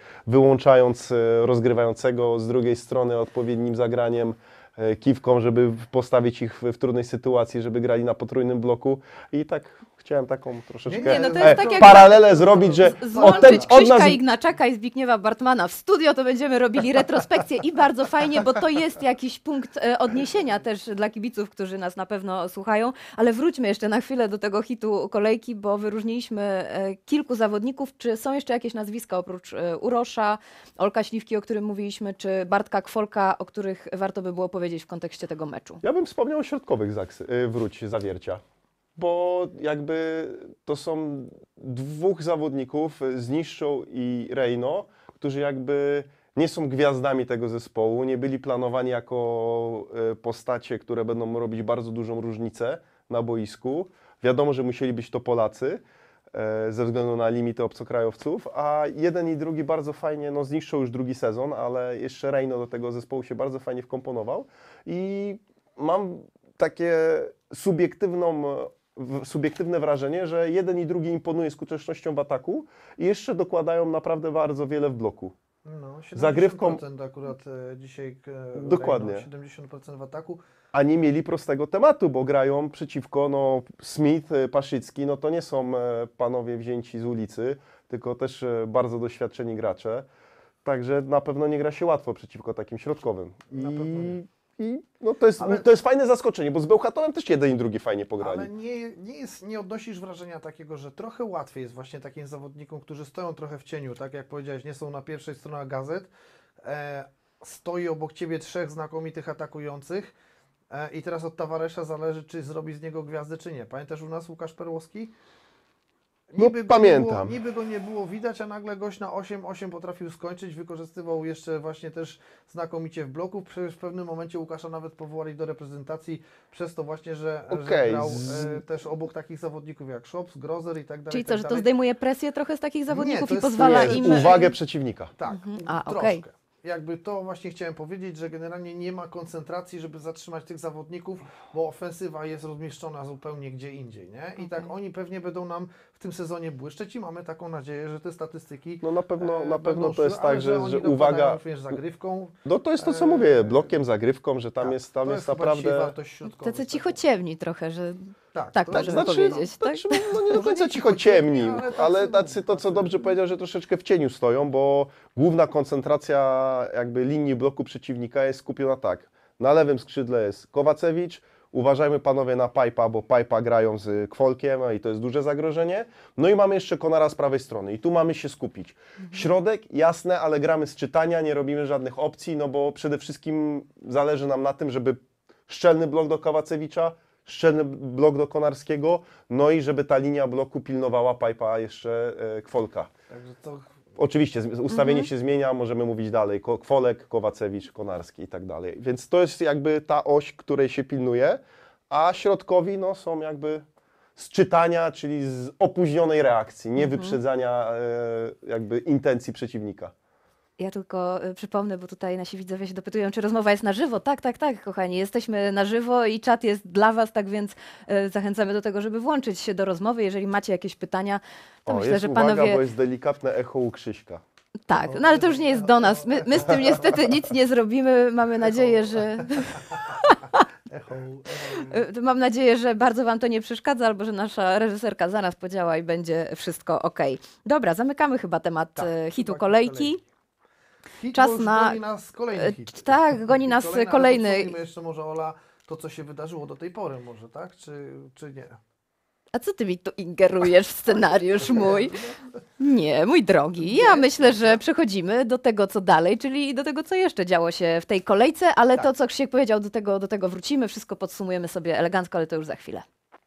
B: wyłączając rozgrywającego z drugiej strony odpowiednim zagraniem, kiwką, żeby postawić ich w trudnej sytuacji, żeby grali na potrójnym bloku i tak chciałem taką troszeczkę
A: Nie, no to jest tak jak-
B: paralelę zrobić, że
A: Złączyć
B: od
A: Krzyśka
B: nas
A: Ignaczaka i Zbigniewa Bartmana w studio, to będziemy robili retrospekcję i bardzo fajnie, bo to jest jakiś punkt odniesienia też dla kibiców, którzy nas na pewno słuchają, ale wróćmy jeszcze na chwilę do tego hitu kolejki, bo wyróżniliśmy kilku zawodników. Czy są jeszcze jakieś nazwiska oprócz Urosza, Olka Śliwki, o którym mówiliśmy, czy Bartka Kwolka, o których warto by było powiedzieć w kontekście tego meczu?
B: Ja bym wspomniał o środkowych Zawiercia, bo jakby to są dwóch zawodników z Niszczą i Rejno, którzy jakby nie są gwiazdami tego zespołu, nie byli planowani jako postacie, które będą robić bardzo dużą różnicę na boisku. Wiadomo, że musieli być to Polacy ze względu na limity obcokrajowców, a jeden i drugi bardzo fajnie, no zniszczą już drugi sezon, ale jeszcze Rejno do tego zespołu się bardzo fajnie wkomponował i mam takie subiektywne wrażenie, że jeden i drugi imponuje skutecznością w ataku i jeszcze dokładają naprawdę bardzo wiele w bloku.
C: No, 70%
B: Zagrywką-
C: akurat dzisiaj
B: Dokładnie.
C: 70% w ataku.
B: A nie mieli prostego tematu, bo grają przeciwko, no Smith, Paszycki, no to nie są panowie wzięci z ulicy, tylko też bardzo doświadczeni gracze. Także na pewno nie gra się łatwo przeciwko takim środkowym.
C: Na pewno nie.
B: I no
C: Ale-
B: to jest fajne zaskoczenie, bo z Bełchatowem też jeden i drugi fajnie pograli.
C: Ale nie odnosisz wrażenia takiego, że trochę łatwiej jest właśnie takim zawodnikom, którzy stoją trochę w cieniu, tak jak powiedziałeś, nie są na pierwszej stronie gazet, stoi obok Ciebie trzech znakomitych atakujących, I teraz od Tavaresza zależy, czy zrobi z niego gwiazdę, czy nie. Pamiętasz u nas Łukasz Perłowski?
B: No, pamiętam.
C: Niby go nie było widać, a nagle gość na 8-8 potrafił skończyć, wykorzystywał jeszcze właśnie też znakomicie w bloku. Przecież w pewnym momencie Łukasza nawet powołali do reprezentacji przez to właśnie, że grał też obok takich zawodników jak Schops, Grozer i tak dalej.
A: Czyli
C: tak
A: co, że to
C: dalej.
A: zdejmuje presję trochę z takich zawodników
C: to
A: i
C: jest-
A: pozwala
B: Nie,
A: im...
B: uwagę przeciwnika.
C: Tak,
A: A,
C: troszkę.
A: okej.
C: Jakby to właśnie chciałem powiedzieć, że generalnie nie ma koncentracji, żeby zatrzymać tych zawodników, bo ofensywa jest rozmieszczona zupełnie gdzie indziej, nie? I tak oni pewnie będą nam w tym sezonie błyszczeć i mamy taką nadzieję, że te statystyki
B: No na pewno
C: będą
B: to jest
C: szły, ale
B: tak, że
C: oni
B: uwaga,
C: dokładają, wiesz, zagrywką.
B: no to jest to, co mówię, blokiem, zagrywką, że tam
C: Tak,
B: jest
C: to chyba dzisiaj
B: naprawdę...
C: wartość środkowa.
A: Tacy cichociemni trochę, że tak
C: to
A: możemy
C: znaczy-
A: powiedzieć, tak?
B: no nie do
C: Może
B: końca
C: nie
B: cicho ciemni,
C: cichociemni,
B: ale tacy, to co dobrze powiedział, że troszeczkę w cieniu stoją, bo główna koncentracja jakby linii bloku przeciwnika jest skupiona tak. Na lewym skrzydle jest Kowacewicz, uważajmy panowie na Pajpa, bo Pajpa grają z Kwolkiem i to jest duże zagrożenie. No i mamy jeszcze Konara z prawej strony i tu mamy się skupić. Środek, jasne, ale gramy z czytania, nie robimy żadnych opcji, no bo przede wszystkim zależy nam na tym, żeby szczelny blok do Kowacewicza, szczelny blok do Konarskiego, no i żeby ta linia bloku pilnowała Pajpa jeszcze Kwolka.
C: Także to
B: Oczywiście ustawienie się zmienia, możemy mówić dalej, Kwolek, Kowacewicz, Konarski i tak dalej. Więc to jest jakby ta oś, której się pilnuje, a środkowi no, są jakby z czytania, czyli z opóźnionej reakcji, nie wyprzedzania jakby intencji przeciwnika.
A: Ja tylko przypomnę, bo tutaj nasi widzowie się dopytują, czy rozmowa jest na żywo. Tak, tak, tak, kochani, jesteśmy na żywo i czat jest dla Was, tak więc zachęcamy do tego, żeby włączyć się do rozmowy. Jeżeli macie jakieś pytania, to myślę,
B: jest
A: że
B: uwaga,
A: panowie...
B: bo jest delikatne echo u Krzyśka.
A: Tak, no ale to już nie jest do nas. My z tym niestety nic nie zrobimy. Mamy nadzieję, że...
C: echo.
A: Mam nadzieję, że bardzo Wam to nie przeszkadza, albo że nasza reżyserka za nas podziała i będzie wszystko ok. Dobra, zamykamy chyba temat hitu
C: chyba
A: kolejki.
C: Hit,
A: Czas
C: bo już
A: na-
C: goni nas kolejny hit.
A: Tak, goni nas
C: Kolejny, ale
A: kolejny.
C: podsumujmy jeszcze może, Ola, to co się wydarzyło do tej pory może, tak? Czy nie?
A: A co ty mi tu ingerujesz w scenariusz mój? Nie, mój drogi. Ja myślę, że przechodzimy do tego, co dalej, czyli do tego, co jeszcze działo się w tej kolejce, ale to, co Krzysiek powiedział, do tego wrócimy. Wszystko podsumujemy sobie elegancko, ale to już za chwilę.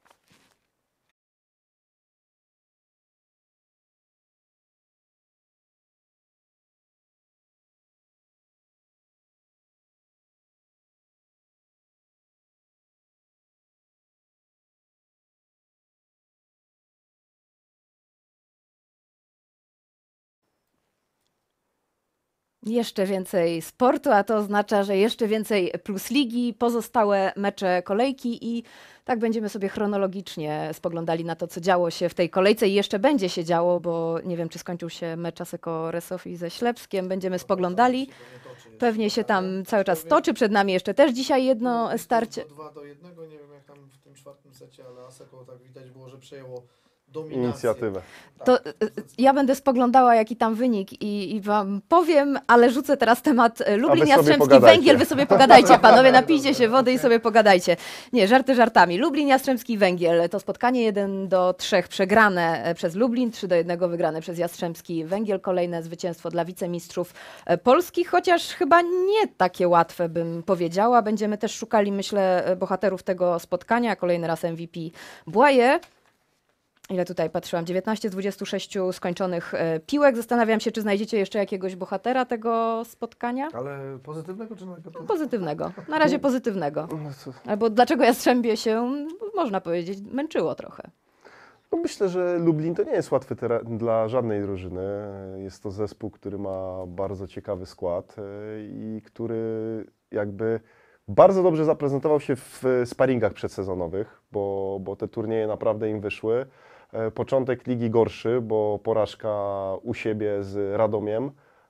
A: Jeszcze więcej sportu, a to oznacza, że jeszcze więcej plus ligi, pozostałe mecze kolejki i tak będziemy sobie chronologicznie spoglądali na to, co działo się w tej kolejce i jeszcze będzie się działo, bo nie wiem, czy skończył się mecz Asseco Resofii ze Ślepskiem, będziemy spoglądali. Pewnie się tam cały czas toczy, przed nami jeszcze też dzisiaj jedno starcie.
C: 2-1, nie wiem jak tam w tym czwartym secie, ale Asseco tak widać było, że przejęło dominację.
B: Inicjatywę.
A: To ja będę spoglądała, jaki tam wynik i Wam powiem, ale rzucę teraz temat Lublin
B: sobie
A: Jastrzębski
B: pogadajcie.
A: Węgiel. Wy sobie pogadajcie, panowie, napijcie się wody i sobie pogadajcie. Nie, żarty żartami. Lublin Jastrzębski Węgiel to spotkanie 1-3 przegrane przez Lublin, 3-1 wygrane przez Jastrzębski Węgiel. Kolejne zwycięstwo dla wicemistrzów polskich, chociaż chyba nie takie łatwe, bym powiedziała. Będziemy też szukali, myślę, bohaterów tego spotkania. Kolejny raz MVP Błaje. Ile tutaj patrzyłam? 19 z 26 skończonych piłek. Zastanawiam się, czy znajdziecie jeszcze jakiegoś bohatera tego spotkania?
C: Ale pozytywnego czy negatywnego?
A: Pozytywnego. Na razie pozytywnego. Albo dlaczego Jastrzębie się, można powiedzieć, męczyło trochę.
B: No myślę, że Lublin to nie jest łatwy dla żadnej drużyny. Jest to zespół, który ma bardzo ciekawy skład i który jakby bardzo dobrze zaprezentował się w sparingach przedsezonowych, bo te turnieje naprawdę im wyszły. Początek ligi gorszy, bo porażka u siebie z Radomiem,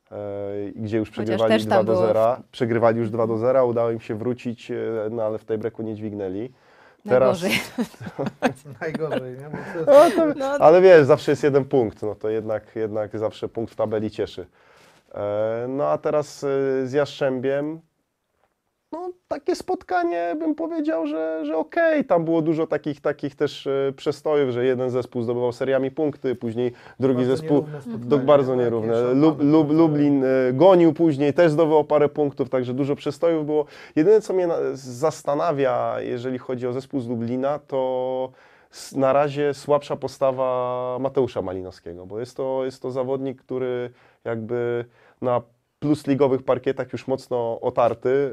B: gdzie już przegrywali
A: też tam
B: 2-0. Przegrywali już 2-0, udało im się wrócić, no ale w tej breaku nie dźwignęli.
A: Najgorzej.
C: Najgorzej, nie? Bo to jest...
B: Ale wiesz, zawsze jest jeden punkt, no to jednak zawsze punkt w tabeli cieszy. No a teraz z Jastrzębiem, no, takie spotkanie, bym powiedział, że okej. Tam było dużo takich też przestojów, że jeden zespół zdobywał seriami punkty, później drugi
C: Bardzo
B: zespół
C: nierówne spotkanie,
B: bardzo
C: nie?
B: nierówne.
C: Jakieś szarpane
B: Lublin gonił później, też zdobywał parę punktów, także dużo przestojów było. Jedyne, co mnie zastanawia, jeżeli chodzi o zespół z Lublina, to na razie słabsza postawa Mateusza Malinowskiego, bo jest to zawodnik, który jakby na plusligowych parkietach już mocno otarty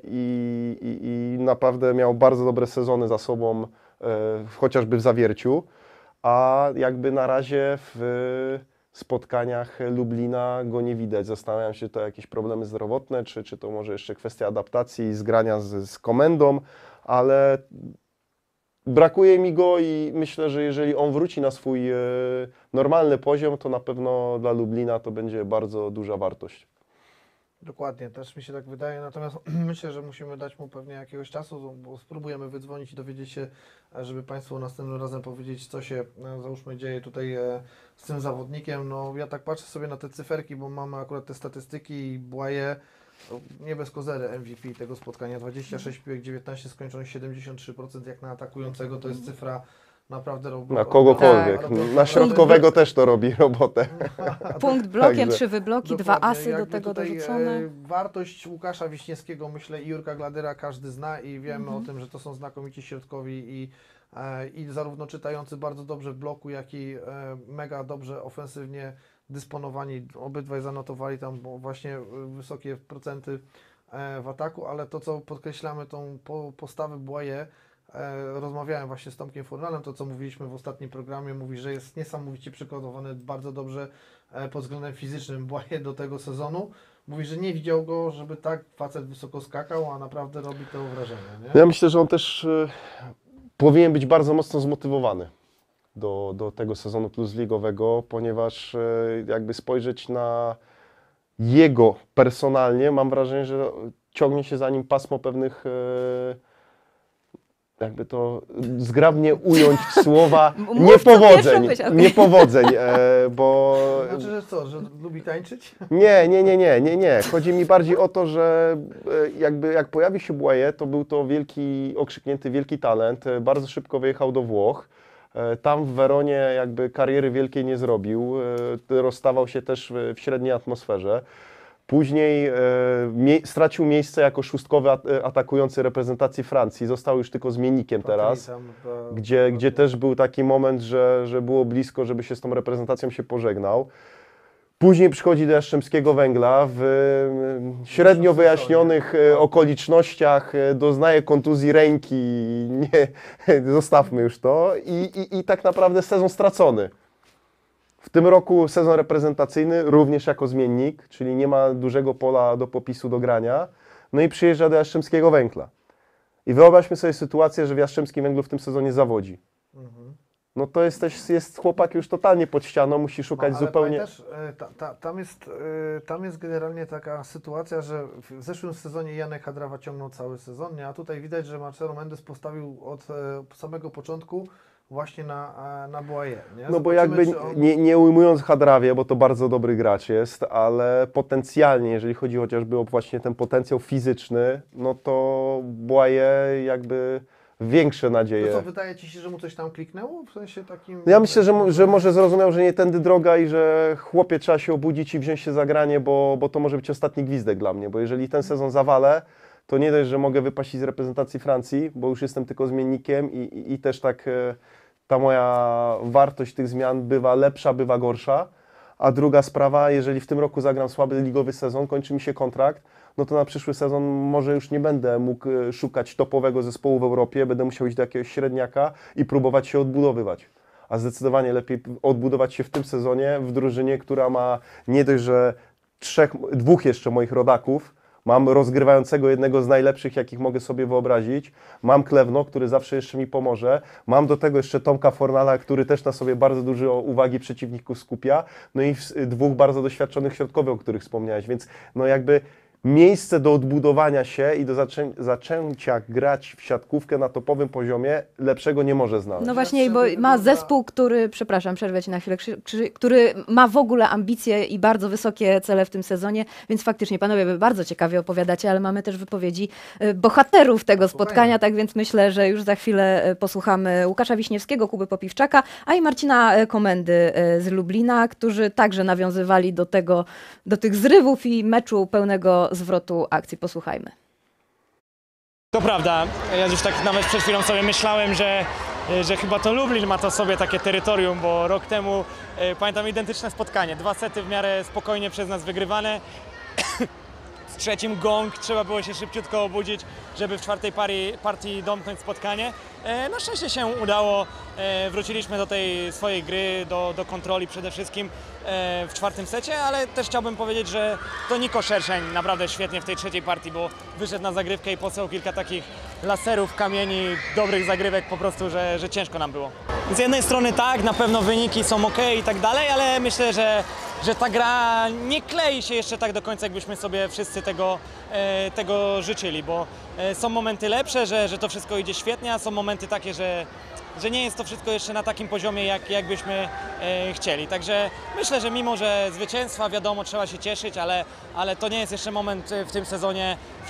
B: i naprawdę miał bardzo dobre sezony za sobą, chociażby w Zawierciu, a jakby na razie w spotkaniach Lublina go nie widać. Zastanawiam się, czy to jakieś problemy zdrowotne, czy to może jeszcze kwestia adaptacji i zgrania z komendą, ale brakuje mi go i myślę, że jeżeli on wróci na swój normalny poziom, to na pewno dla Lublina to będzie bardzo duża wartość.
C: Dokładnie, też mi się tak wydaje, natomiast myślę, że musimy dać mu pewnie jakiegoś czasu, bo spróbujemy wydzwonić i dowiedzieć się, żeby Państwu następnym razem powiedzieć, co się, załóżmy, dzieje tutaj z tym zawodnikiem. No, ja tak patrzę sobie na te cyferki, bo mamy akurat te statystyki i Błaje, nie bez kozery MVP tego spotkania, 26 piłek, 19 skończonych, 73% jak na atakującego, to jest cyfra naprawdę
B: Na kogokolwiek.
A: Tak.
B: Na środkowego też to robi robotę.
A: Punkt blokiem,
B: Także.
A: 3 wybloki, 2
C: Dokładnie,
A: asy do
C: jakby
A: tego
C: tutaj,
A: dorzucone.
C: Wartość Łukasza Wiśniewskiego, myślę, i Jurka Gladyra każdy zna i wiemy o tym, że to są znakomici środkowi i zarówno czytający bardzo dobrze w bloku, jak i mega dobrze ofensywnie dysponowani. Obydwaj zanotowali tam właśnie wysokie procenty w ataku, ale to, co podkreślamy, tą postawę Błaje, rozmawiałem właśnie z Tomkiem Fornalem, to co mówiliśmy w ostatnim programie, mówi, że jest niesamowicie przygotowany bardzo dobrze pod względem fizycznym Błaje do tego sezonu. Mówi, że nie widział go, żeby tak facet wysoko skakał, a naprawdę robi to wrażenie. Nie?
B: Ja myślę, że on też powinien być bardzo mocno zmotywowany do tego sezonu plusligowego, ponieważ jakby spojrzeć na jego personalnie, mam wrażenie, że ciągnie się za nim pasmo pewnych jakby to zgrabnie ująć w słowa
A: Mów, co pierwszą
B: niepowodzeń,
A: powiedział.
B: niepowodzeń, bo
C: Znaczy, że co, że lubi tańczyć?
B: nie. Chodzi mi bardziej o to, że jakby jak pojawił się Błaje, to był to wielki, okrzyknięty wielki talent, bardzo szybko wyjechał do Włoch. Tam w Weronie jakby kariery wielkiej nie zrobił, rozstawał się też w średniej atmosferze. Później stracił miejsce jako szóstkowy atakujący reprezentacji Francji, został już tylko zmiennikiem teraz, gdzie też był taki moment, że było blisko, żeby się z tą reprezentacją się pożegnał. Później przychodzi do Jastrzębskiego Węgla w średnio wyjaśnionych okolicznościach, doznaje kontuzji ręki, zostawmy już to i tak naprawdę sezon stracony. W tym roku sezon reprezentacyjny również jako zmiennik, czyli nie ma dużego pola do popisu do grania, no i przyjeżdża do Jastrzębskiego Węgla. I wyobraźmy sobie sytuację, że w Jastrzębskim Węglu w tym sezonie zawodzi. No to jest chłopak już totalnie pod ścianą, musi szukać
C: ale
B: zupełnie...
C: Też, tam jest generalnie taka sytuacja, że w zeszłym sezonie Janek Hadrawa ciągnął cały sezon, nie? A tutaj widać, że Marcelo Mendes postawił od samego początku właśnie na Błaje. Nie?
B: No bo
C: Zobaczymy,
B: jakby
C: czy on...
B: nie ujmując Hadrawie, bo to bardzo dobry gracz jest, ale potencjalnie, jeżeli chodzi chociażby o właśnie ten potencjał fizyczny, no to Błaje jakby większe nadzieje.
C: To co, wydaje Ci się, że mu coś tam kliknęło? W sensie takim...
B: Ja myślę, że może zrozumiał, że nie tędy droga i że chłopie trzeba się obudzić i wziąć się za granie, bo to może być ostatni gwizdek dla mnie, bo jeżeli ten sezon zawalę, to nie dość, że mogę wypaść z reprezentacji Francji, bo już jestem tylko zmiennikiem i też tak ta moja wartość tych zmian bywa lepsza, bywa gorsza. A druga sprawa, jeżeli w tym roku zagram słaby ligowy sezon, kończy mi się kontrakt, no to na przyszły sezon może już nie będę mógł szukać topowego zespołu w Europie, będę musiał iść do jakiegoś średniaka i próbować się odbudowywać. A zdecydowanie lepiej odbudować się w tym sezonie w drużynie, która ma nie dość, że dwóch jeszcze moich rodaków, mam rozgrywającego jednego z najlepszych, jakich mogę sobie wyobrazić. Mam Klewno, który zawsze jeszcze mi pomoże. Mam do tego jeszcze Tomka Fornala, który też na sobie bardzo dużo uwagi przeciwników skupia. No i dwóch bardzo doświadczonych środkowych, o których wspomniałeś. Więc no jakby miejsce do odbudowania się i do zaczęcia grać w siatkówkę na topowym poziomie, lepszego nie może znaleźć.
A: No właśnie, bo ma zespół, który, przepraszam, przerwę Ci na chwilę, który ma w ogóle ambicje i bardzo wysokie cele w tym sezonie, więc faktycznie panowie, wy bardzo ciekawie opowiadacie, ale mamy też wypowiedzi bohaterów tego spotkania, tak więc myślę, że już za chwilę posłuchamy Łukasza Wiśniewskiego, Kuby Popiwczaka, a i Marcina Komendy z Lublina, którzy także nawiązywali do tych zrywów i meczu pełnego zwrotu akcji. Posłuchajmy.
D: To prawda, ja już tak nawet przed chwilą sobie myślałem, że chyba to Lublin ma to sobie takie terytorium, bo rok temu pamiętam identyczne spotkanie, 2 sety w miarę spokojnie przez nas wygrywane. W trzecim gong, trzeba było się szybciutko obudzić, żeby w czwartej partii domknąć spotkanie. Na szczęście się udało, wróciliśmy do tej swojej gry, do kontroli przede wszystkim w czwartym secie, ale też chciałbym powiedzieć, że to Niko Szerszeń naprawdę świetnie w tej trzeciej partii, bo wyszedł na zagrywkę i posłał kilka takich laserów, kamieni, dobrych zagrywek po prostu, że ciężko nam było. Z jednej strony tak, na pewno wyniki są ok i tak dalej, ale myślę, że ta gra nie klei się jeszcze tak do końca, jakbyśmy sobie wszyscy tego życzyli, bo są momenty lepsze, że to wszystko idzie świetnie, a są momenty takie, że nie jest to wszystko jeszcze na takim poziomie, jakbyśmy chcieli. Także myślę, że mimo, że zwycięstwa, wiadomo, trzeba się cieszyć, ale to nie jest jeszcze moment w tym sezonie, w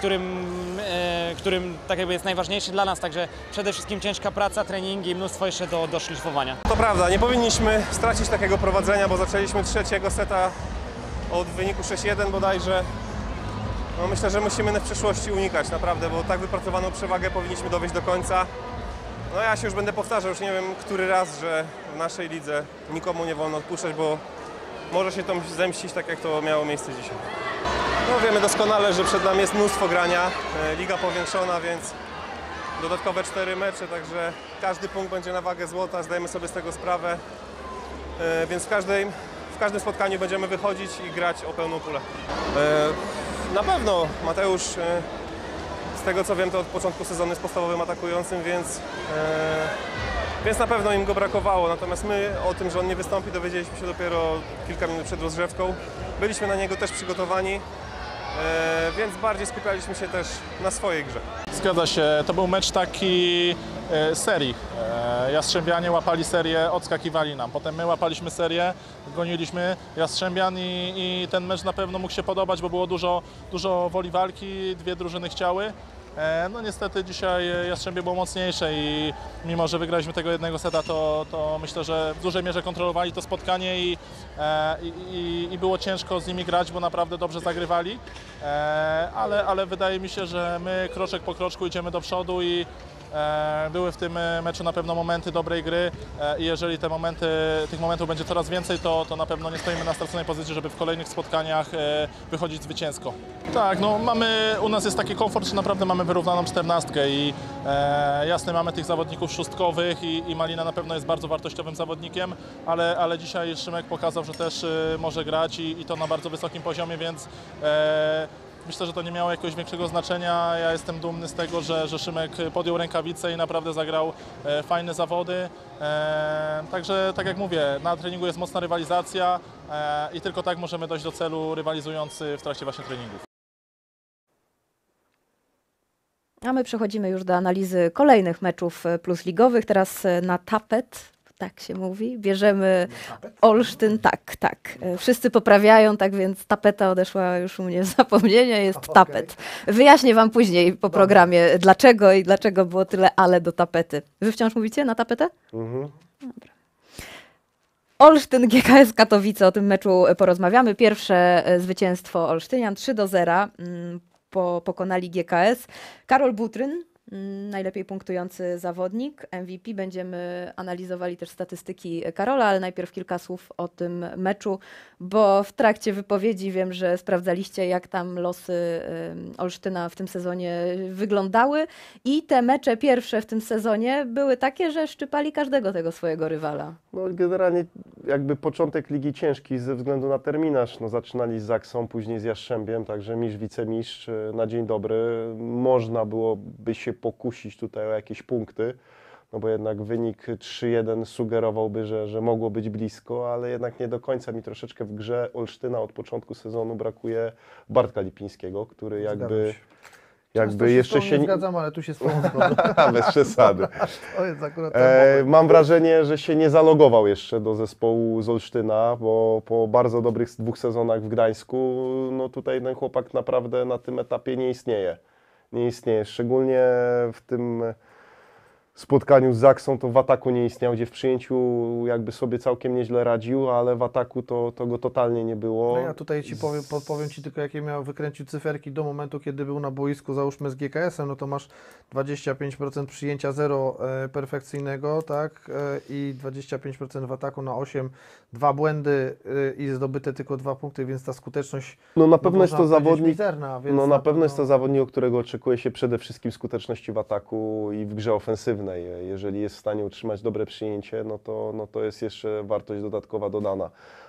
D: którym tak jakby jest najważniejszy dla nas. Także przede wszystkim ciężka praca, treningi i mnóstwo jeszcze do szlifowania.
E: To prawda, nie powinniśmy stracić takiego prowadzenia, bo zaczęliśmy trzeciego seta od wyniku 6-1 bodajże. No myślę, że musimy w przyszłości unikać naprawdę, bo tak wypracowaną przewagę powinniśmy dowieść do końca. No ja się już będę powtarzał, już nie wiem który raz, że w naszej lidze nikomu nie wolno odpuszczać, bo może się to zemścić tak jak to miało miejsce dzisiaj. No wiemy doskonale, że przed nami jest mnóstwo grania, liga powiększona, więc dodatkowe 4 mecze, także każdy punkt będzie na wagę złota, zdajemy sobie z tego sprawę, więc w każdym spotkaniu będziemy wychodzić i grać o pełną pulę. Na pewno Mateusz, z tego co wiem, to od początku sezonu jest podstawowym atakującym, więc na pewno im go brakowało. Natomiast my o tym, że on nie wystąpi, dowiedzieliśmy się dopiero kilka minut przed rozgrzewką. Byliśmy na niego też przygotowani, więc bardziej skupialiśmy się też na swojej grze.
F: Zgadza się, to był mecz taki serii. Jastrzębianie łapali serię, odskakiwali nam. Potem my łapaliśmy serię, goniliśmy Jastrzębian i ten mecz na pewno mógł się podobać, bo było dużo woli walki, dwie drużyny chciały. No niestety dzisiaj Jastrzębie było mocniejsze i mimo, że wygraliśmy tego jednego seta, to myślę, że w dużej mierze kontrolowali to spotkanie i było ciężko z nimi grać, bo naprawdę dobrze zagrywali, ale wydaje mi się, że my kroczek po kroczku idziemy do przodu i były w tym meczu na pewno momenty dobrej gry i jeżeli tych momentów będzie coraz więcej, to na pewno nie stoimy na straconej pozycji, żeby w kolejnych spotkaniach wychodzić zwycięsko. Tak, no u nas jest taki komfort, że naprawdę mamy wyrównaną 14 i jasne, mamy tych zawodników szóstkowych i Malina na pewno jest bardzo wartościowym zawodnikiem, ale dzisiaj Szymek pokazał, że też może grać i to na bardzo wysokim poziomie, więc myślę, że to nie miało jakiegoś większego znaczenia. Ja jestem dumny z tego, że Szymek podjął rękawice i naprawdę zagrał fajne zawody. Także tak jak mówię, na treningu jest mocna rywalizacja i tylko tak możemy dojść do celu, rywalizując w trakcie właśnie treningów.
A: A my przechodzimy już do analizy kolejnych meczów plusligowych. Teraz na tapet, tak się mówi, bierzemy Olsztyn. Tak. Wszyscy poprawiają, tak więc tapeta odeszła już u mnie w zapomnienie, jest tapet. Wyjaśnię wam później po programie dlaczego było tyle ale do tapety. Wy wciąż mówicie na tapetę?
B: Mhm.
A: Dobra. Olsztyn, GKS Katowice, o tym meczu porozmawiamy. Pierwsze zwycięstwo Olsztynian 3-0. Pokonali GKS. Karol Butryn, najlepiej punktujący zawodnik, MVP. Będziemy analizowali też statystyki Karola, ale najpierw kilka słów o tym meczu, bo w trakcie wypowiedzi wiem, że sprawdzaliście, jak tam losy Olsztyna w tym sezonie wyglądały i te mecze pierwsze w tym sezonie były takie, że szczypali każdego tego swojego rywala.
B: No generalnie jakby początek ligi ciężki ze względu na terminarz. No, zaczynali z Zaksą, później z Jastrzębiem, także mistrz, wicemistrz na dzień dobry. Można byłoby się pokusić tutaj o jakieś punkty. no bo jednak wynik 3-1 sugerowałby, że mogło być blisko, ale jednak nie do końca. Mi troszeczkę w grze Olsztyna od początku sezonu brakuje Bartka Lipińskiego, który jakby jeszcze się
C: nie zgadzam, ale tu się z Tobą zgodzę.
B: bez przesady.
C: To jest akurat ten moment.
B: Mam wrażenie, że się nie zalogował jeszcze do zespołu z Olsztyna, bo po bardzo dobrych 2 sezonach w Gdańsku, no tutaj ten chłopak naprawdę na tym etapie nie istnieje. Nie istnieje, szczególnie w tym spotkaniu z Zaksą to w ataku nie istniał, gdzie w przyjęciu jakby sobie całkiem nieźle radził, ale w ataku to go totalnie nie było.
C: No ja tutaj Ci podpowiem Ci tylko, jakie wykręcił cyferki do momentu, kiedy był na boisku, załóżmy z GKS-em, no to masz 25% przyjęcia 0 perfekcyjnego, tak, i 25% w ataku na 8, 2 błędy i zdobyte tylko 2 punkty, więc ta skuteczność
B: No na pewno jest
C: można
B: to
C: powiedzieć
B: zawodnik,
C: mizerna, więc
B: no na pewno jest to zawodnik, od którego oczekuje się przede wszystkim skuteczności w ataku i w grze ofensywnej. Jeżeli jest w stanie utrzymać dobre przyjęcie, no to jest jeszcze wartość dodatkowa dodana.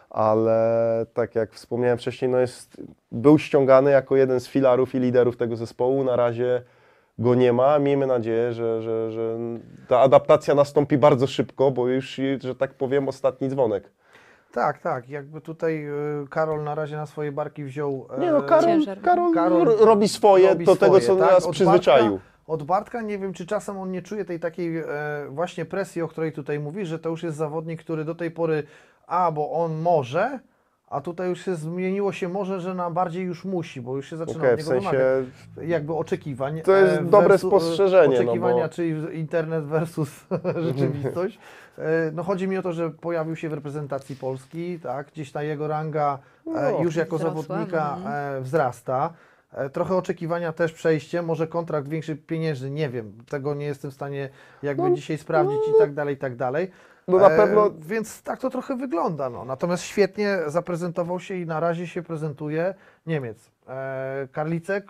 B: Ale tak jak wspomniałem wcześniej, był ściągany jako jeden z filarów i liderów tego zespołu. Na razie go nie ma. Miejmy nadzieję, że ta adaptacja nastąpi bardzo szybko, bo już, że tak powiem, ostatni dzwonek.
C: Tak, tak. Jakby tutaj Karol na razie na swoje barki wziął.
B: Nie no,
A: Ciężar.
B: Karol robi swoje do tego, co
C: tak?
B: nas przyzwyczaił.
C: Od Bartka nie wiem, czy czasem on nie czuje tej takiej właśnie presji, o której tutaj mówisz, że to już jest zawodnik, który do tej pory, bo on może, a tutaj już się zmieniło się może, że na bardziej już musi, bo już się zaczyna
B: Okej,
C: od
B: w
C: niego
B: sensie
C: wymagać jakby oczekiwań.
B: to jest dobre spostrzeżenie,
C: Oczekiwania,
B: no bo...
C: czyli internet versus rzeczywistość. No chodzi mi o to, że pojawił się w reprezentacji Polski, tak, gdzieś ta jego ranga już jako
A: wzrosła,
C: zawodnika wzrasta. Trochę oczekiwania też przejście, może kontrakt większy pieniężny, nie wiem, tego nie jestem w stanie jakby dzisiaj sprawdzić i tak dalej, i tak dalej.
B: No na pewno...
C: Więc tak to trochę wygląda. No. Natomiast świetnie zaprezentował się i na razie się prezentuje Niemiec. Karlicek.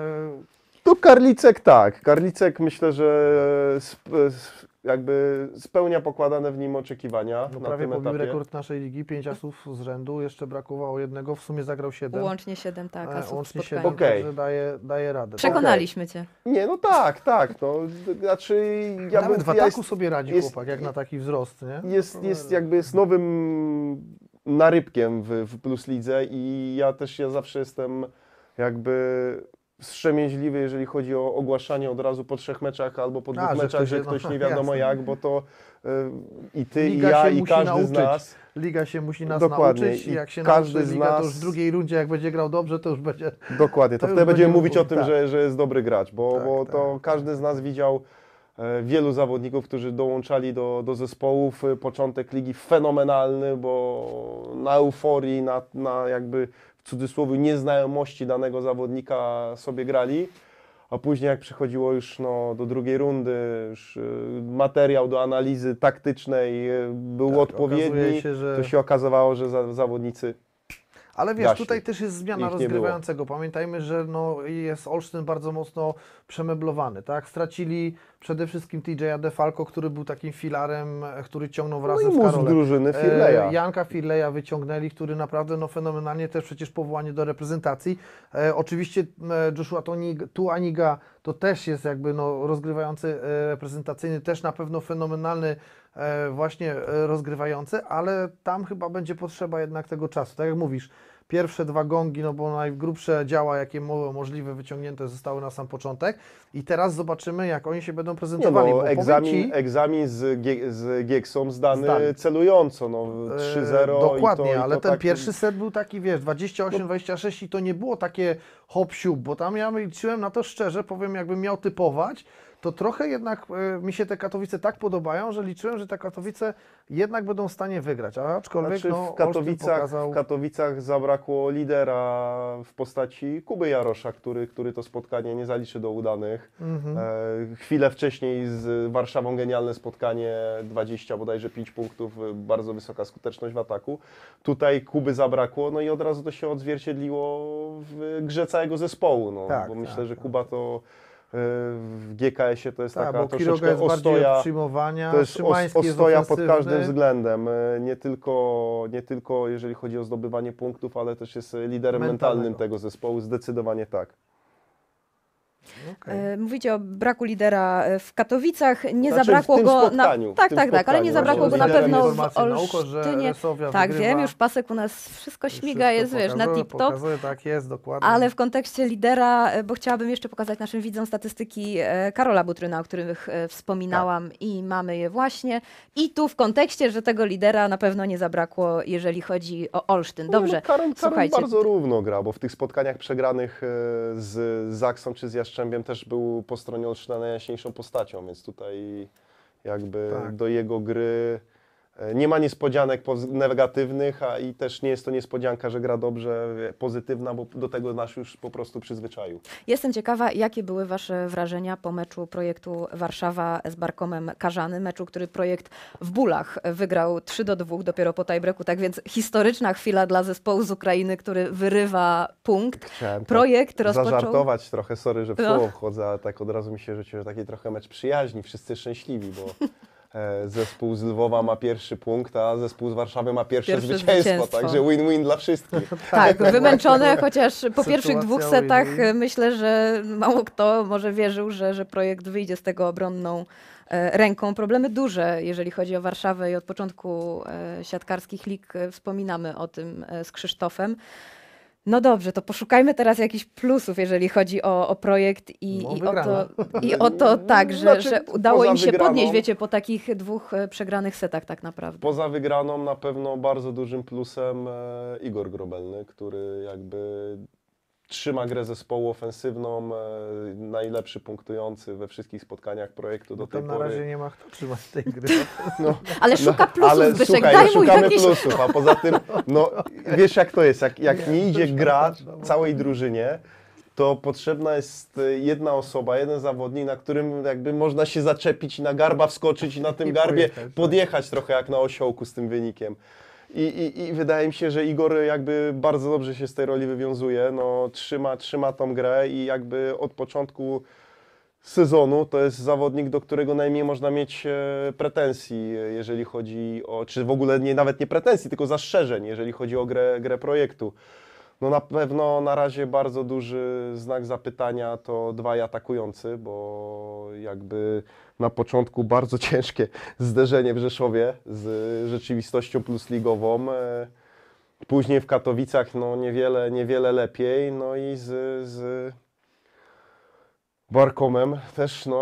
B: To Karlicek tak. Karlicek myślę, że jakby spełnia pokładane w nim oczekiwania
C: No
B: na
C: prawie
B: tym
C: pobił
B: etapie.
C: rekord naszej ligi, 5 asów z rzędu, jeszcze brakowało jednego, w sumie zagrał 7.
A: Łącznie 7, tak, asów w
C: Łącznie
A: spotkaniu.
C: 7,
B: Okej.
C: także daje radę.
A: Przekonaliśmy Cię.
B: Nie, no tak. No, znaczy,
C: Nawet w
B: ja
C: ataku sobie radzi chłopak, jak na taki wzrost, nie?
B: jest nowym narybkiem w Plus Lidze i ja zawsze jestem jakby wstrzemięźliwy, jeżeli chodzi o ogłaszanie od razu po 3 meczach albo po 2
C: że
B: meczach,
C: ktoś
B: że
C: jest-
B: ktoś
C: no,
B: nie wiadomo
C: jasne.
B: jak, bo to i ty,
C: Liga
B: i ja,
C: się
B: i
C: musi
B: każdy z
C: nauczyć.
B: nas.
C: Liga się musi nas
B: Dokładnie.
C: nauczyć i
B: I
C: jak się
B: każdy
C: nauczy
B: z
C: Liga, to
B: nas-
C: już w drugiej rundzie, jak będzie grał dobrze, to już będzie...
B: Dokładnie, to
C: To już
B: wtedy będziemy
C: będziemy
B: mówić o
C: mówić,
B: tym,
C: tak.
B: że jest dobry gracz, bo
C: Tak,
B: to
C: tak.
B: każdy z nas widział wielu zawodników, którzy dołączali do zespołów. Początek ligi fenomenalny, bo na euforii, na jakby w cudzysłowie nieznajomości danego zawodnika sobie grali. A później jak przychodziło już do drugiej rundy, już materiał do analizy taktycznej był
C: Tak,
B: odpowiedni,
C: okazuje się, że-
B: to się okazywało, że zawodnicy...
C: Ale wiesz,
B: Gaśnie.
C: tutaj też jest zmiana
B: Ich nie było.
C: rozgrywającego. Pamiętajmy, że jest Olsztyn bardzo mocno przemeblowany, tak? Stracili przede wszystkim TJ'a DeFalco, który był takim filarem, który ciągnął wraz
B: No i
C: z
B: mózg
C: Karolem.
B: drużyny Firleja.
C: Janka Firleja wyciągnęli, który naprawdę fenomenalnie też przecież powołanie do reprezentacji. Oczywiście Joshua Tuaniga to też jest jakby rozgrywający reprezentacyjny, też na pewno fenomenalny właśnie rozgrywający, ale tam chyba będzie potrzeba jednak tego czasu. Tak jak mówisz, pierwsze 2 gongi, bo najgrubsze działa, jakie możliwe wyciągnięte zostały na sam początek i teraz zobaczymy, jak oni się będą
B: Nie
C: prezentowali. Bo
B: egzamin z Gieksą zdany
C: Zdany.
B: celująco, 3-0.
C: Dokładnie,
B: i to
C: ale ten
B: tak,
C: pierwszy set był taki, wiesz, 28-26 i to nie było takie hop-siup, bo tam ja liczyłem na to szczerze, powiem, jakbym miał typować, to trochę jednak mi się te Katowice tak podobają, że liczyłem, że te Katowice jednak będą w stanie wygrać, a aczkolwiek
B: Znaczy,
C: Olsztyn pokazał...
B: w Katowicach zabrakło lidera w postaci Kuby Jarosza, który to spotkanie nie zaliczy do udanych. Chwilę wcześniej z Warszawą genialne spotkanie, 20 bodajże 5 punktów, bardzo wysoka skuteczność w ataku. Tutaj Kuby zabrakło, i od razu to się odzwierciedliło w grze całego zespołu, bo myślę, że Kuba to w GKS-ie to jest
C: Tak,
B: taka
C: bo Kiroga
B: troszeczkę
C: jest bardziej
B: ostoja.
C: od przyjmowania,
B: To jest
C: Szymański jest
B: ostoja pod
C: ofensywny.
B: każdym względem, nie tylko jeżeli chodzi o zdobywanie punktów, ale też jest liderem
C: Mentalnego.
B: mentalnym tego zespołu, zdecydowanie tak.
C: Okej.
A: Mówicie o braku lidera w Katowicach. Nie
B: Znaczy,
A: zabrakło
B: w tym
A: go
B: spotkaniu, w
A: Tak,
B: tym
A: tak, tak, ale nie
B: spotkaniu.
A: zabrakło go na
B: Liderem
A: pewno
B: jest
A: w
C: informacja na ucho, że
A: Olsztynie.
C: Resowia
A: Tak,
C: wygrywa.
A: wiem, już pasek u nas wszystko śmiga, jest, wiesz, na
C: Wszystko
A: tip-top.
C: pokazuje, tak jest, dokładnie.
A: Ale w kontekście lidera, bo chciałabym jeszcze pokazać naszym widzom statystyki Karola Butryna, o których wspominałam i mamy je właśnie. I tu w kontekście, że tego lidera na pewno nie zabrakło, jeżeli chodzi o Olsztyn. Dobrze,
B: No, Karol
A: słuchajcie.
B: bardzo równo gra, bo w tych spotkaniach przegranych z Zaksą czy z Jastrzębiem też był po stronie Olsztyna najjaśniejszą postacią, więc tutaj jakby
C: Tak.
B: do jego gry nie ma niespodzianek negatywnych, a i też nie jest to niespodzianka, że gra dobrze, pozytywna, bo do tego nas już po prostu przyzwyczaił.
A: Jestem ciekawa, jakie były Wasze wrażenia po meczu projektu Warszawa z Barkomem Karzany, meczu, który projekt w bólach wygrał 3-2 dopiero po tiebreaku, tak więc historyczna chwila dla zespołu z Ukrainy, który wyrywa punkt.
B: Chciałem
A: Projekt rozpoczął...
B: zażartować trochę, sorry, że w
A: No.
B: słowo wchodzę, ale tak od razu mi się rzuciło, że taki trochę mecz przyjaźni, wszyscy szczęśliwi, bo zespół z Lwowa ma pierwszy punkt, a zespół z Warszawy ma pierwsze zwycięstwo, także win-win dla wszystkich.
A: Tak, wymęczone, chociaż po pierwszych
C: Sytuacja
A: dwóch setach
C: win-win.
A: myślę, że mało kto może wierzył, że projekt wyjdzie z tego obronną ręką. Problemy duże, jeżeli chodzi o Warszawę i od początku siatkarskich lig wspominamy o tym z Krzysztofem. No dobrze, to poszukajmy teraz jakichś plusów, jeżeli chodzi o projekt i o to tak, że udało
B: poza
A: im się
B: wygraną-
A: podnieść, wiecie, po takich dwóch przegranych setach tak naprawdę.
B: Poza wygraną na pewno bardzo dużym plusem Igor Grobelny, który jakby trzyma grę zespołu ofensywną, najlepszy punktujący we wszystkich spotkaniach projektu do
C: Bo
B: tej
C: tam na
B: pory.
C: razie nie ma kto trzymać tej gry.
B: No,
A: Ale szuka plusów,
B: ale
A: Zbyszek,
B: słuchaj,
A: daj
B: no,
A: mu
B: szukamy
A: jakieś...
B: plusów, a poza tym, no wiesz jak to jest, jak nie idzie gra całej drużynie, to potrzebna jest jedna osoba, jeden zawodnik, na którym jakby można się zaczepić i na garba wskoczyć i na tym
C: I
B: garbie
C: pojechać, tak.
B: podjechać trochę jak na osiołku z tym wynikiem. I wydaje mi się, że Igor jakby bardzo dobrze się z tej roli wywiązuje, no, trzyma tą grę i jakby od początku sezonu to jest zawodnik, do którego najmniej można mieć pretensji, jeżeli chodzi o, czy w ogóle nawet nie pretensji, tylko zastrzeżeń, jeżeli chodzi o grę projektu. No na pewno na razie bardzo duży znak zapytania to dwaj atakujący, bo jakby na początku bardzo ciężkie zderzenie w Rzeszowie z rzeczywistością plusligową. Później w Katowicach no niewiele lepiej, no i z Barkomem też no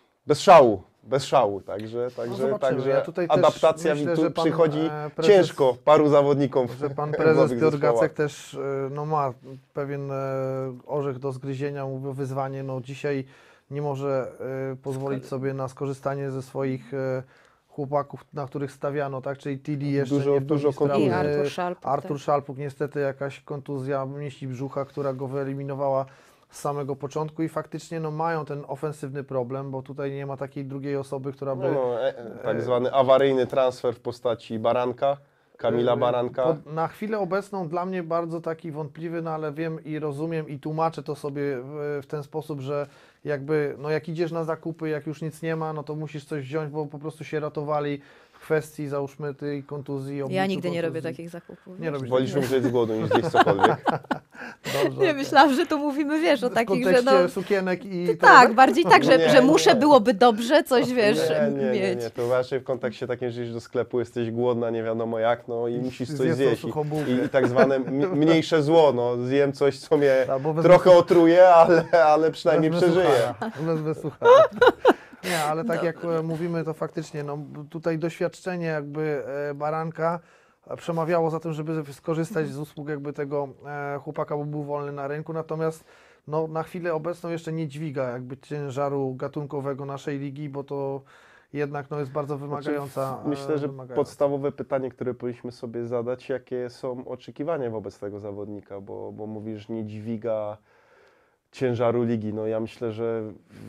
B: bez szału, także
C: zobaczymy. Ja tutaj też
B: adaptacja
C: myślę,
B: tu
C: że pan,
B: przychodzi
C: prezes-
B: ciężko paru zawodnikom.
C: Że pan
B: w
C: prezes
B: nowych
C: Piotr
B: zespołach.
C: Gacek też no, ma pewien orzech do zgryzienia, mówił wyzwanie. No, dzisiaj nie może pozwolić sobie na skorzystanie ze swoich chłopaków, na których stawiano, tak? Czyli Tilly jeszcze
B: Dużo-
C: nie w pełni
B: dużo
C: sprawny.
B: kontuzji.
A: I Artur Szalpuk.
C: Artur Szalpuk, niestety jakaś kontuzja mięśni brzucha, która go wyeliminowała z samego początku i faktycznie no, mają ten ofensywny problem, bo tutaj nie ma takiej drugiej osoby, która by...
B: Tak zwany awaryjny transfer w postaci Baranka, Kamila Baranka.
C: Na chwilę obecną dla mnie bardzo taki wątpliwy, no ale wiem i rozumiem i tłumaczę to sobie w ten sposób, że jakby, no jak idziesz na zakupy, jak już nic nie ma, no to musisz coś wziąć, bo po prostu się ratowali w kwestii, załóżmy, tej kontuzji,
A: Ja
C: obliczu
A: nigdy nie robię
C: kontuzji.
A: takich zakupów.
C: Nie robisz
B: Wolisz
C: takich.
B: umrzeć z głodu niż zjeść cokolwiek.
C: Dobrze,
A: Nie
C: okej.
A: myślałam, że tu mówimy, wiesz, o
C: W
A: takich, że
C: kontekście
A: no...
C: sukienek i...
A: Tak, bardziej tak, że,
B: Nie,
A: że muszę
B: nie.
A: byłoby dobrze coś, wiesz, mieć.
B: Nie, to raczej w kontekście takim, że idziesz do sklepu, jesteś głodna, nie wiadomo jak, no i musisz coś
C: Zjedz tą
B: zjeść.
C: suchą bułkę.
B: I tak zwane mniejsze zło, no zjem coś, co mnie
C: Albo wezmę
B: trochę otruje, ale przynajmniej
C: Wezmę
B: przeżyję.
C: suchara. Wezmę suchara. Nie, ale tak jak mówimy, to faktycznie no, tutaj doświadczenie jakby Baranka przemawiało za tym, żeby skorzystać z usług jakby tego chłopaka, bo był wolny na rynku, natomiast no, na chwilę obecną jeszcze nie dźwiga jakby ciężaru gatunkowego naszej ligi, bo to jednak no, jest bardzo wymagająca.
B: Myślę, że
C: wymagająca.
B: podstawowe pytanie, które powinniśmy sobie zadać, jakie są oczekiwania wobec tego zawodnika, bo mówisz, nie dźwiga ciężaru ligi. No ja myślę, że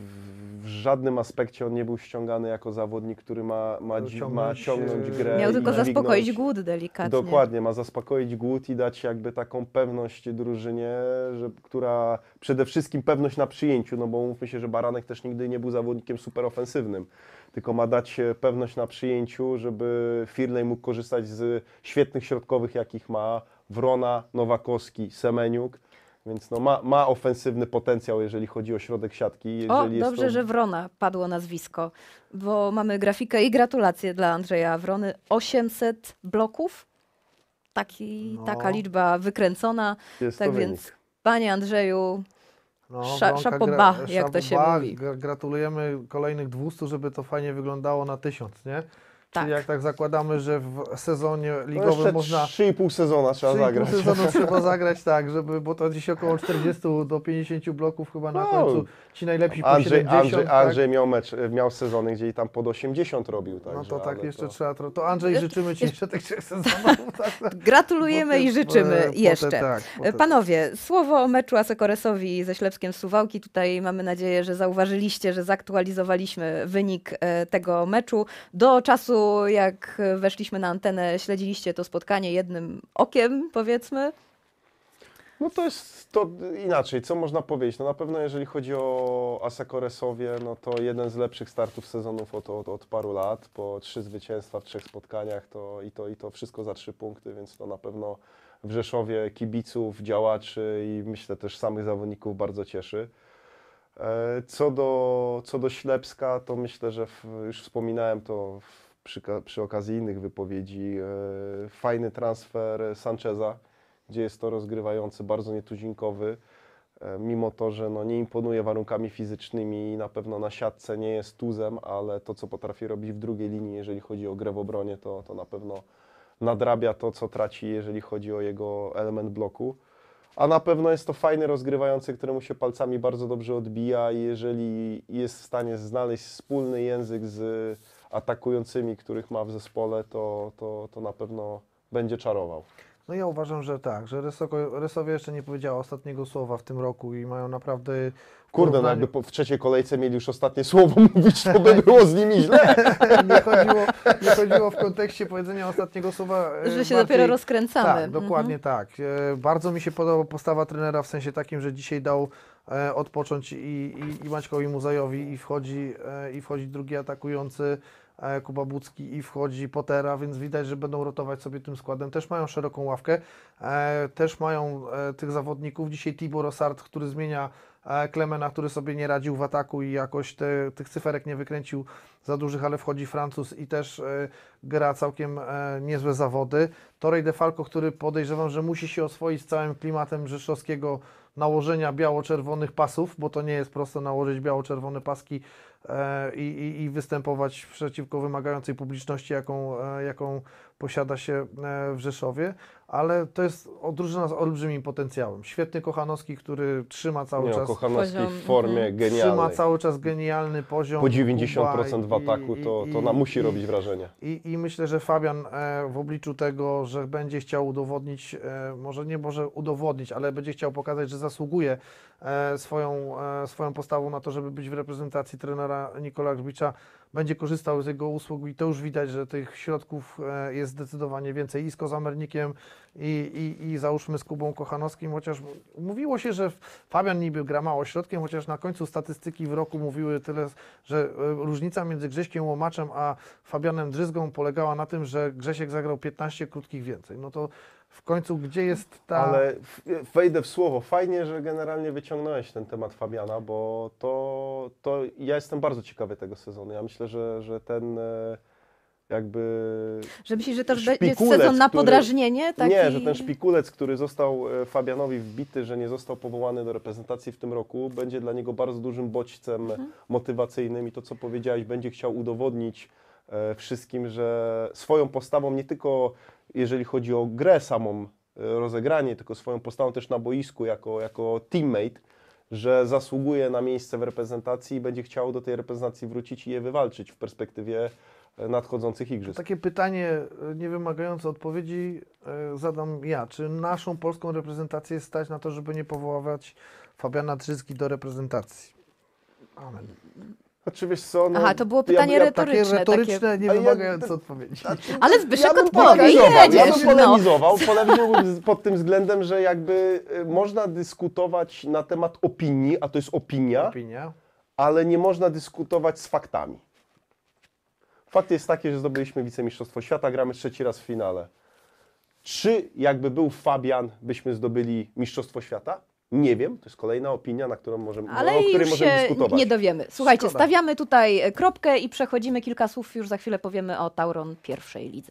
B: w żadnym aspekcie on nie był ściągany jako zawodnik, który ma ciągnąć grę.
A: Miał
B: i
A: tylko
B: dźwignąć-
A: zaspokoić głód delikatnie.
B: Dokładnie, ma zaspokoić głód i dać jakby taką pewność drużynie, która przede wszystkim pewność na przyjęciu, no bo mówmy się, że Baranek też nigdy nie był zawodnikiem super ofensywnym, tylko ma dać pewność na przyjęciu, żeby Firlej mógł korzystać z świetnych środkowych, jakich ma, Wrona, Nowakowski, Semeniuk. Więc no ma ofensywny potencjał, jeżeli chodzi o środek siatki.
A: O,
B: Jeżeli jest
A: dobrze,
B: to...
A: że Wrona padło nazwisko, bo mamy grafikę i gratulacje dla Andrzeja Wrony. 800 bloków, taka liczba wykręcona.
B: Jest
A: Tak
B: to
A: więc,
B: wynik.
A: panie Andrzeju,
C: Wronka
A: szapoba, jak to się
C: szapoba,
A: mówi.
C: Gratulujemy kolejnych 200, żeby to fajnie wyglądało na 1000, nie?
A: Tak.
C: Czyli jak tak zakładamy, że w sezonie
B: No
C: ligowym
B: jeszcze
C: można
B: 3,5 sezona trzeba
C: 3,5
B: zagrać.
C: sezonu trzeba zagrać, tak, bo to gdzieś około 40 do 50 bloków chyba na
B: No.
C: końcu. Ci najlepsi po 70.
B: Andrzej miał sezony, gdzie i tam pod 80 robił.
C: No
B: Także,
C: to tak
B: ale
C: jeszcze trzeba. To Andrzej, życzymy Ci jeszcze tych 3 sezonów. Tak,
A: Gratulujemy i życzymy jeszcze.
C: Tak,
A: Panowie, słowo o meczu Asekoresowi ze Ślepskiem Suwałki. Tutaj mamy nadzieję, że zauważyliście, że zaktualizowaliśmy wynik tego meczu. Do czasu, jak weszliśmy na antenę, śledziliście to spotkanie jednym okiem, powiedzmy.
B: No to jest to inaczej, co można powiedzieć? No na pewno jeżeli chodzi o Asekoresowie, no to jeden z lepszych startów sezonów od paru lat, po 3 zwycięstwa w 3 spotkaniach, to wszystko za 3 punkty, więc to na pewno w Rzeszowie kibiców, działaczy i myślę też samych zawodników bardzo cieszy. Co do Ślepska, to myślę, że już wspominałem to przy okazji innych wypowiedzi, fajny transfer Sancheza, gdzie jest to rozgrywający, bardzo nietuzinkowy, mimo to, że no nie imponuje warunkami fizycznymi i na pewno na siatce nie jest tuzem, ale to, co potrafi robić w drugiej linii, jeżeli chodzi o grę w obronie, to na pewno nadrabia to, co traci, jeżeli chodzi o jego element bloku. A na pewno jest to fajny rozgrywający, któremu się palcami bardzo dobrze odbija i jeżeli jest w stanie znaleźć wspólny język z atakującymi, których ma w zespole, to na pewno będzie czarował.
C: No ja uważam, że tak, że Resowie jeszcze nie powiedziała ostatniego słowa w tym roku i mają naprawdę...
B: Kurde, no jakby w trzeciej kolejce mieli już ostatnie słowo mówić, to by było z nimi źle.
C: nie chodziło w kontekście powiedzenia ostatniego słowa.
A: Że się dopiero rozkręcamy.
C: Tak, dokładnie tak. Bardzo mi się podoba postawa trenera w sensie takim, że dzisiaj dał odpocząć i Maćkowi Muzajowi i wchodzi drugi atakujący Kuba Bucki i wchodzi Potera, więc widać, że będą rotować sobie tym składem. Też mają szeroką ławkę, też mają tych zawodników. Dzisiaj Thibaut Rossard, który zmienia Klemena, który sobie nie radził w ataku i jakoś tych cyferek nie wykręcił za dużych, ale wchodzi Francuz i też gra całkiem niezłe zawody. Torrey de Falco, który podejrzewam, że musi się oswoić z całym klimatem rzeszowskiego nałożenia biało-czerwonych pasów, bo to nie jest prosto nałożyć biało-czerwone paski i występować przeciwko wymagającej publiczności, jaką posiada się w Rzeszowie, ale to jest drużyna z olbrzymim potencjałem. Świetny Kochanowski, który trzyma cały czas
B: Kochanowski
A: poziom,
B: w formie genialnej.
C: trzyma cały czas genialny poziom.
B: Po 90% w ataku to musi robić wrażenie.
C: I myślę, że Fabian w obliczu tego, że będzie chciał udowodnić, może udowodnić, ale będzie chciał pokazać, że zasługuje swoją postawą na to, żeby być w reprezentacji trenera Nikola Grzbicza, będzie korzystał z jego usług i to już widać, że tych środków jest zdecydowanie więcej i z Kozamernikiem i załóżmy z Kubą Kochanowskim, chociaż mówiło się, że Fabian niby gra mało środkiem, chociaż na końcu statystyki w roku mówiły tyle, że różnica między Grześkiem Łomaczem a Fabianem Drzyzgą polegała na tym, że Grzesiek zagrał 15 krótkich więcej. No to w końcu gdzie jest ta...
B: Ale wejdę w słowo. Fajnie, że generalnie wyciągnąłeś ten temat Fabiana, bo to ja jestem bardzo ciekawy tego sezonu. Ja myślę, że ten jakby...
A: Że myślisz, że też będzie
B: szpikulec,
A: sezon na
B: który-
A: podrażnienie? Taki...
B: Nie, że ten szpikulec, który został Fabianowi wbity, że nie został powołany do reprezentacji w tym roku, będzie dla niego bardzo dużym bodźcem motywacyjnym i to, co powiedziałeś, będzie chciał udowodnić wszystkim, że swoją postawą, nie tylko jeżeli chodzi o grę samą, rozegranie, tylko swoją postawą też na boisku jako teammate, że zasługuje na miejsce w reprezentacji i będzie chciał do tej reprezentacji wrócić i je wywalczyć w perspektywie nadchodzących igrzysk.
C: Takie pytanie nie wymagające odpowiedzi zadam ja. Czy naszą polską reprezentację stać na to, żeby nie powoływać Fabiana Drzyzgi do reprezentacji? Amen.
B: Znaczy, wiesz co, no,
A: Aha, to było pytanie retoryczne.
C: Takie retoryczne,
A: takie...
C: nie wymagające odpowiedzi.
A: Ale Zbyszek
B: bym
A: odpowie,
B: polemizował,
A: jedziesz.
B: Polemizowałbym pod tym względem, że jakby można dyskutować na temat opinii, a to jest opinia, ale nie można dyskutować z faktami. Fakt jest taki, że zdobyliśmy wicemistrzostwo świata, gramy 3. raz w finale. Czy jakby był Fabian, byśmy zdobyli mistrzostwo świata? Nie wiem, to jest kolejna opinia, o której
A: Ale
B: możemy
A: już się
B: dyskutować.
A: nie dowiemy. Słuchajcie,
C: Szkoda.
A: stawiamy tutaj kropkę i przechodzimy kilka słów, już za chwilę powiemy o Tauron pierwszej lidze.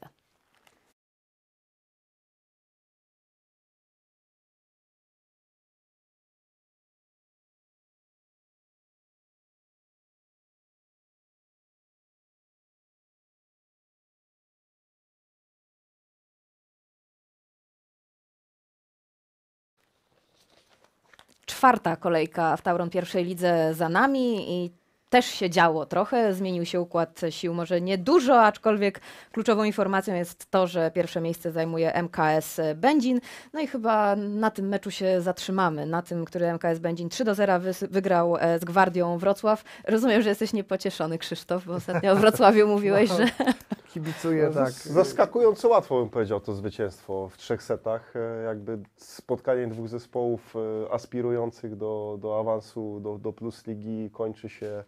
A: Czwarta kolejka w Tauron pierwszej lidze za nami i też się działo trochę, zmienił się układ sił, może nie dużo, aczkolwiek kluczową informacją jest to, że pierwsze miejsce zajmuje MKS Będzin. No i chyba na tym meczu się zatrzymamy, na tym, który MKS Będzin 3-0 wygrał z Gwardią Wrocław. Rozumiem, że jesteś niepocieszony, Krzysztof, bo ostatnio o Wrocławiu mówiłeś, że...
C: Kibicuję, tak.
B: Zaskakująco łatwo bym powiedział to zwycięstwo w 3 setach. Jakby spotkanie dwóch zespołów aspirujących do awansu do Plus Ligi kończy się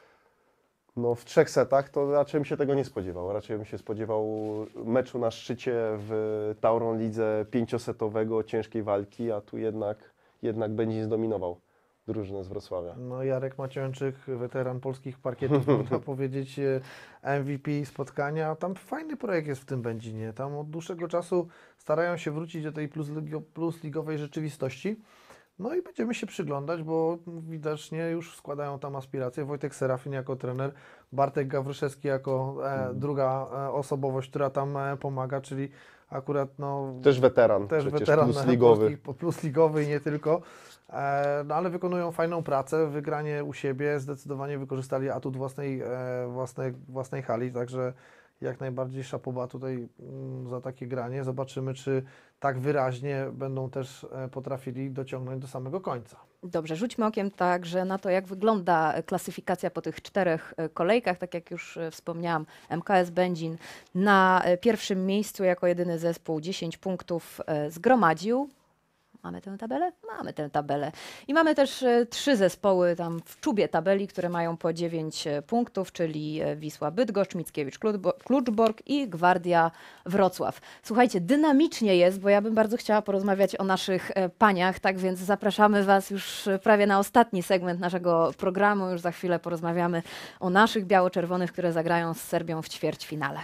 B: no, w 3 setach, to raczej bym się tego nie spodziewał. Raczej bym się spodziewał meczu na szczycie w Tauron Lidze 5-setowego, ciężkiej walki, a tu jednak będzie zdominował drużynę z Wrocławia.
C: No, Jarek Macieńczyk, weteran polskich parkietów, można powiedzieć, MVP spotkania. Tam fajny projekt jest w tym Będzinie. Tam od dłuższego czasu starają się wrócić do tej plusligowej rzeczywistości. No i będziemy się przyglądać, bo widocznie już składają tam aspiracje. Wojtek Serafin jako trener, Bartek Gawryszewski jako druga osobowość, która tam pomaga, czyli akurat no,
B: Też weteran,
C: też
B: przecież
C: weteran
B: plusligowy.
C: plusligowy i nie tylko. No ale wykonują fajną pracę, wygranie u siebie, zdecydowanie wykorzystali atut własnej hali, także jak najbardziej szapoba tutaj za takie granie. Zobaczymy, czy tak wyraźnie będą też potrafili dociągnąć do samego końca.
A: Dobrze, rzućmy okiem także na to, jak wygląda klasyfikacja po tych 4 kolejkach. Tak jak już wspomniałam, MKS Będzin na pierwszym miejscu jako jedyny zespół 10 punktów zgromadził. Mamy tę tabelę? Mamy tę tabelę. I mamy też 3 zespoły tam w czubie tabeli, które mają po 9 punktów, czyli Wisła Bydgoszcz, Mickiewicz Kluczbork i Gwardia Wrocław. Słuchajcie, dynamicznie jest, bo ja bym bardzo chciała porozmawiać o naszych paniach, tak więc zapraszamy Was już prawie na ostatni segment naszego programu. Już za chwilę porozmawiamy o naszych biało-czerwonych, które zagrają z Serbią w ćwierćfinale.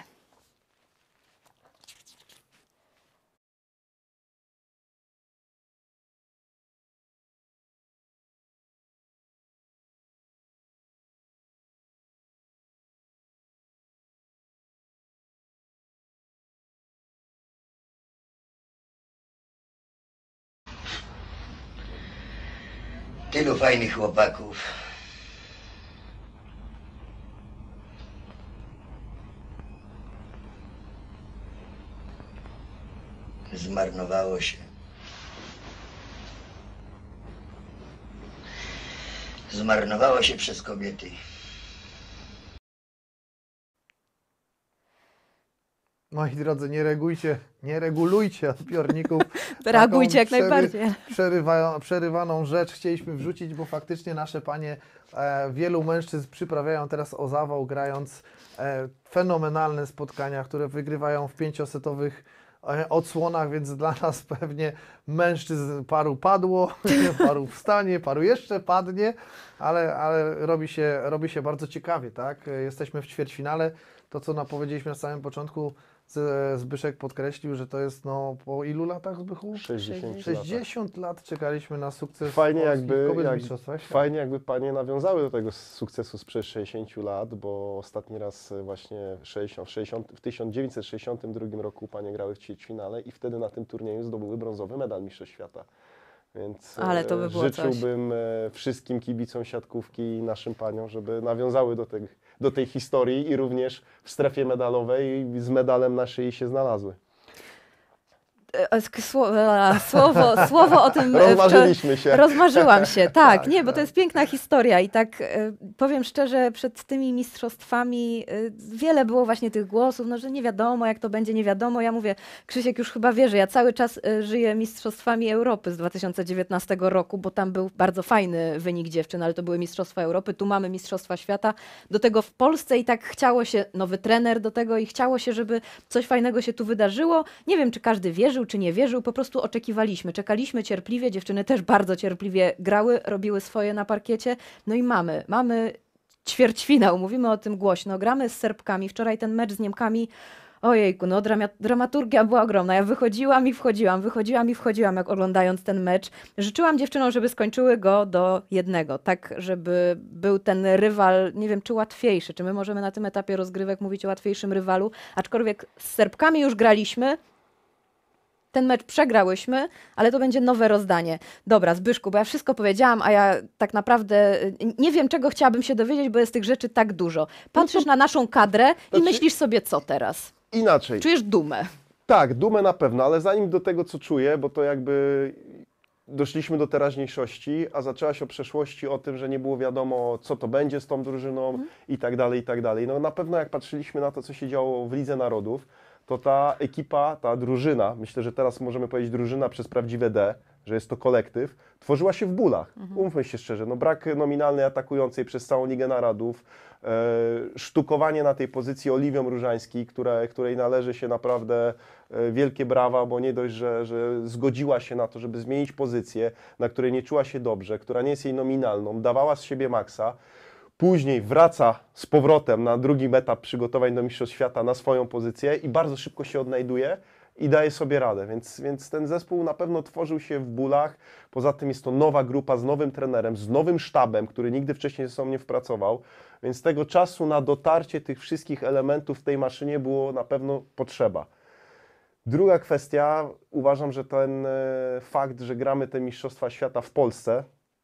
G: Tylu fajnych chłopaków. Zmarnowało się. Zmarnowało się przez kobiety.
C: Moi drodzy, nie regulujcie odbiorników.
A: Reagujcie jak
C: Taką
A: najbardziej.
C: Przerywaną rzecz chcieliśmy wrzucić, bo faktycznie nasze panie, wielu mężczyzn przyprawiają teraz o zawał, grając fenomenalne spotkania, które wygrywają w 5-setowych odsłonach, więc dla nas pewnie mężczyzn paru padło, paru wstanie, paru jeszcze padnie, ale robi się bardzo ciekawie, tak? Jesteśmy w ćwierćfinale. To, co powiedzieliśmy na samym początku, Zbyszek podkreślił, że to jest no, po ilu latach, Zbychu? 60 lat czekaliśmy na sukces
B: Fajnie
C: kobiet w mistrzostwach świata.
B: fajnie jakby panie nawiązały do tego sukcesu sprzed 60 lat, bo ostatni raz właśnie w 1962 roku panie grały w ćwierćfinale i wtedy na tym turnieju zdobyły brązowy medal mistrzostw świata. Więc
A: Ale to by było
B: życzyłbym wszystkim kibicom siatkówki i naszym paniom, żeby nawiązały do tej historii i również w strefie medalowej z medalem na szyi się znalazły.
A: Słowo o tym...
B: Rozmarzyliśmy się.
A: Rozmarzyłam się, tak. Nie, bo
C: tak.
A: to jest piękna historia i tak powiem szczerze, przed tymi mistrzostwami wiele było właśnie tych głosów, no, że nie wiadomo jak to będzie, nie wiadomo. Ja mówię, Krzysiek już chyba wie, że ja cały czas żyję mistrzostwami Europy z 2019 roku, bo tam był bardzo fajny wynik dziewczyn, ale to były mistrzostwa Europy, tu mamy mistrzostwa świata. Do tego w Polsce i tak chciało się, nowy trener do tego i chciało się, żeby coś fajnego się tu wydarzyło. Nie wiem, czy każdy wierzył wierzył, czy nie wierzył, po prostu oczekiwaliśmy. Czekaliśmy cierpliwie, dziewczyny też bardzo cierpliwie grały, robiły swoje na parkiecie. No i mamy ćwierćfinał, mówimy o tym głośno. Gramy z Serbkami, wczoraj ten mecz z Niemkami. Ojejku, no dramaturgia była ogromna. Ja wychodziłam i wchodziłam, jak oglądając ten mecz. Życzyłam dziewczynom, żeby skończyły go do 1, tak żeby był ten rywal, nie wiem, czy łatwiejszy, czy my możemy na tym etapie rozgrywek mówić o łatwiejszym rywalu, aczkolwiek z Serbkami już graliśmy, ten mecz przegrałyśmy, ale to będzie nowe rozdanie. Dobra, Zbyszku, bo ja wszystko powiedziałam, a ja tak naprawdę nie wiem, czego chciałabym się dowiedzieć, bo jest tych rzeczy tak dużo. Patrzysz na naszą kadrę i myślisz sobie, co teraz?
B: Inaczej.
A: Czujesz dumę.
B: Tak, dumę na pewno, ale zanim do tego, co czuję, bo to jakby doszliśmy do teraźniejszości, a zaczęła się o przeszłości, o tym, że nie było wiadomo, co to będzie z tą drużyną i tak dalej, i tak dalej. No na pewno jak patrzyliśmy na to, co się działo w Lidze Narodów, to ta ekipa, ta drużyna, myślę, że teraz możemy powiedzieć drużyna przez prawdziwe D, że jest to kolektyw, tworzyła się w bólach. Umówmy się szczerze, no brak nominalnej atakującej przez całą Ligę Narodów, sztukowanie na tej pozycji Oliwią Różańskiej, której należy się naprawdę wielkie brawa, bo nie dość, że zgodziła się na to, żeby zmienić pozycję, na której nie czuła się dobrze, która nie jest jej nominalną, dawała z siebie maksa, później wraca z powrotem na drugi etap przygotowań do Mistrzostw Świata na swoją pozycję i bardzo szybko się odnajduje i daje sobie radę, więc ten zespół na pewno tworzył się w bólach. Poza tym jest to nowa grupa z nowym trenerem, z nowym sztabem, który nigdy wcześniej ze sobą nie wpracował, więc tego czasu na dotarcie tych wszystkich elementów w tej maszynie było na pewno potrzeba. Druga kwestia, uważam, że ten fakt, że gramy te Mistrzostwa Świata w Polsce,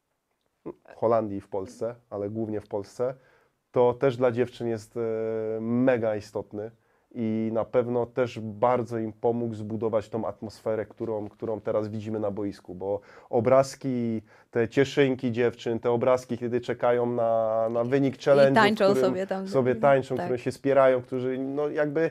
B: w Holandii i w Polsce, ale głównie w Polsce, to też dla dziewczyn jest mega istotny i na pewno też bardzo im pomógł zbudować tą atmosferę, którą teraz widzimy na boisku, bo obrazki, te cieszynki dziewczyn, te obrazki, kiedy czekają na wynik challenge'u,
A: I tańczą sobie tam.
B: tańczą,
A: Tak.
B: które się spierają, którzy no jakby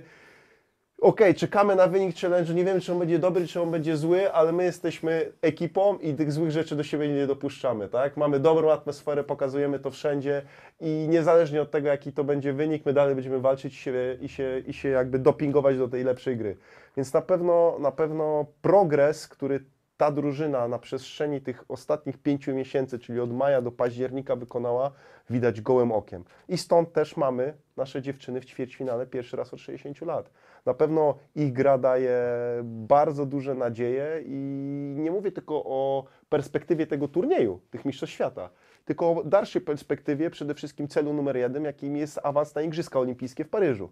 B: okej, czekamy na wynik challenge'u, nie wiemy, czy on będzie dobry, czy on będzie zły, ale my jesteśmy ekipą i tych złych rzeczy do siebie nie dopuszczamy, tak? Mamy dobrą atmosferę, pokazujemy to wszędzie i niezależnie od tego, jaki to będzie wynik, my dalej będziemy walczyć i się jakby dopingować do tej lepszej gry. Więc na pewno progres, który ta drużyna na przestrzeni tych ostatnich 5 miesięcy, czyli od maja do października wykonała, widać gołym okiem. I stąd też mamy nasze dziewczyny w ćwierćfinale pierwszy raz od 60 lat. Na pewno ich gra daje bardzo duże nadzieje i nie mówię tylko o perspektywie tego turnieju, tych Mistrzostw Świata, tylko o dalszej perspektywie, przede wszystkim celu numer 1, jakim jest awans na Igrzyska Olimpijskie w Paryżu.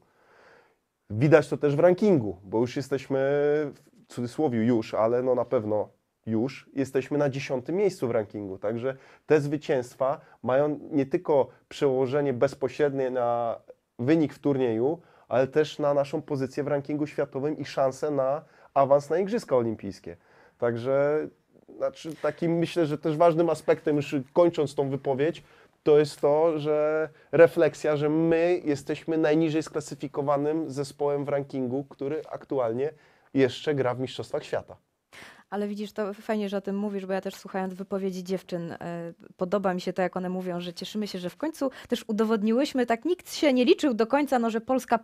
B: Widać to też w rankingu, bo już jesteśmy, w cudzysłowie już, ale no na pewno już jesteśmy na 10. miejscu w rankingu, także te zwycięstwa mają nie tylko przełożenie bezpośrednie na wynik w turnieju, ale też na naszą pozycję w rankingu światowym i szansę na awans na Igrzyska Olimpijskie. Także takim myślę, że też ważnym aspektem, już kończąc tą wypowiedź, to jest to, że refleksja, że my jesteśmy najniżej sklasyfikowanym zespołem w rankingu, który aktualnie jeszcze gra w Mistrzostwach Świata.
A: Ale widzisz, to fajnie, że o tym mówisz, bo ja też słuchając wypowiedzi dziewczyn, podoba mi się to, jak one mówią, że cieszymy się, że w końcu też udowodniłyśmy, tak nikt się nie liczył do końca, no, że Polska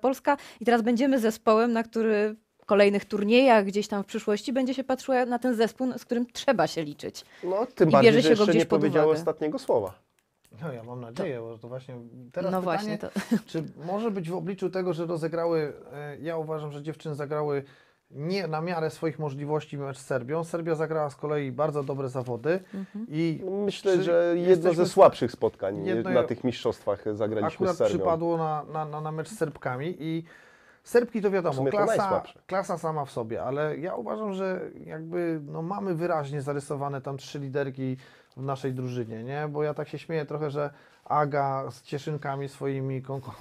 A: i teraz będziemy zespołem, na który w kolejnych turniejach gdzieś tam w przyszłości będzie się patrzyło na ten zespół, z którym trzeba się liczyć.
B: No, tym
A: I
B: bardziej,
A: bierze
B: że
A: się go
B: jeszcze
A: gdzieś
B: nie
A: pod
B: powiedziały
A: uwagę.
B: ostatniego słowa.
C: No ja mam nadzieję, bo to właśnie teraz
A: No
C: pytanie,
A: właśnie, to
C: czy może być w obliczu tego, że rozegrały, ja uważam, że dziewczyny zagrały nie na miarę swoich możliwości mecz z Serbią. Serbia zagrała z kolei bardzo dobre zawody i
B: Myślę,
C: czy
B: że jedno
C: jesteśmy
B: ze słabszych spotkań
C: jedno-
B: na tych mistrzostwach zagraliśmy
C: akurat
B: z Serbią.
C: przypadło na mecz z Serbkami i Serbki to
B: W
C: wiadomo,
B: sumie to najsłabsze.
C: klasa sama w sobie, ale ja uważam, że jakby no, mamy wyraźnie zarysowane tam 3 liderki w naszej drużynie, nie? Bo ja tak się śmieję trochę, że Aga z cieszynkami swoimi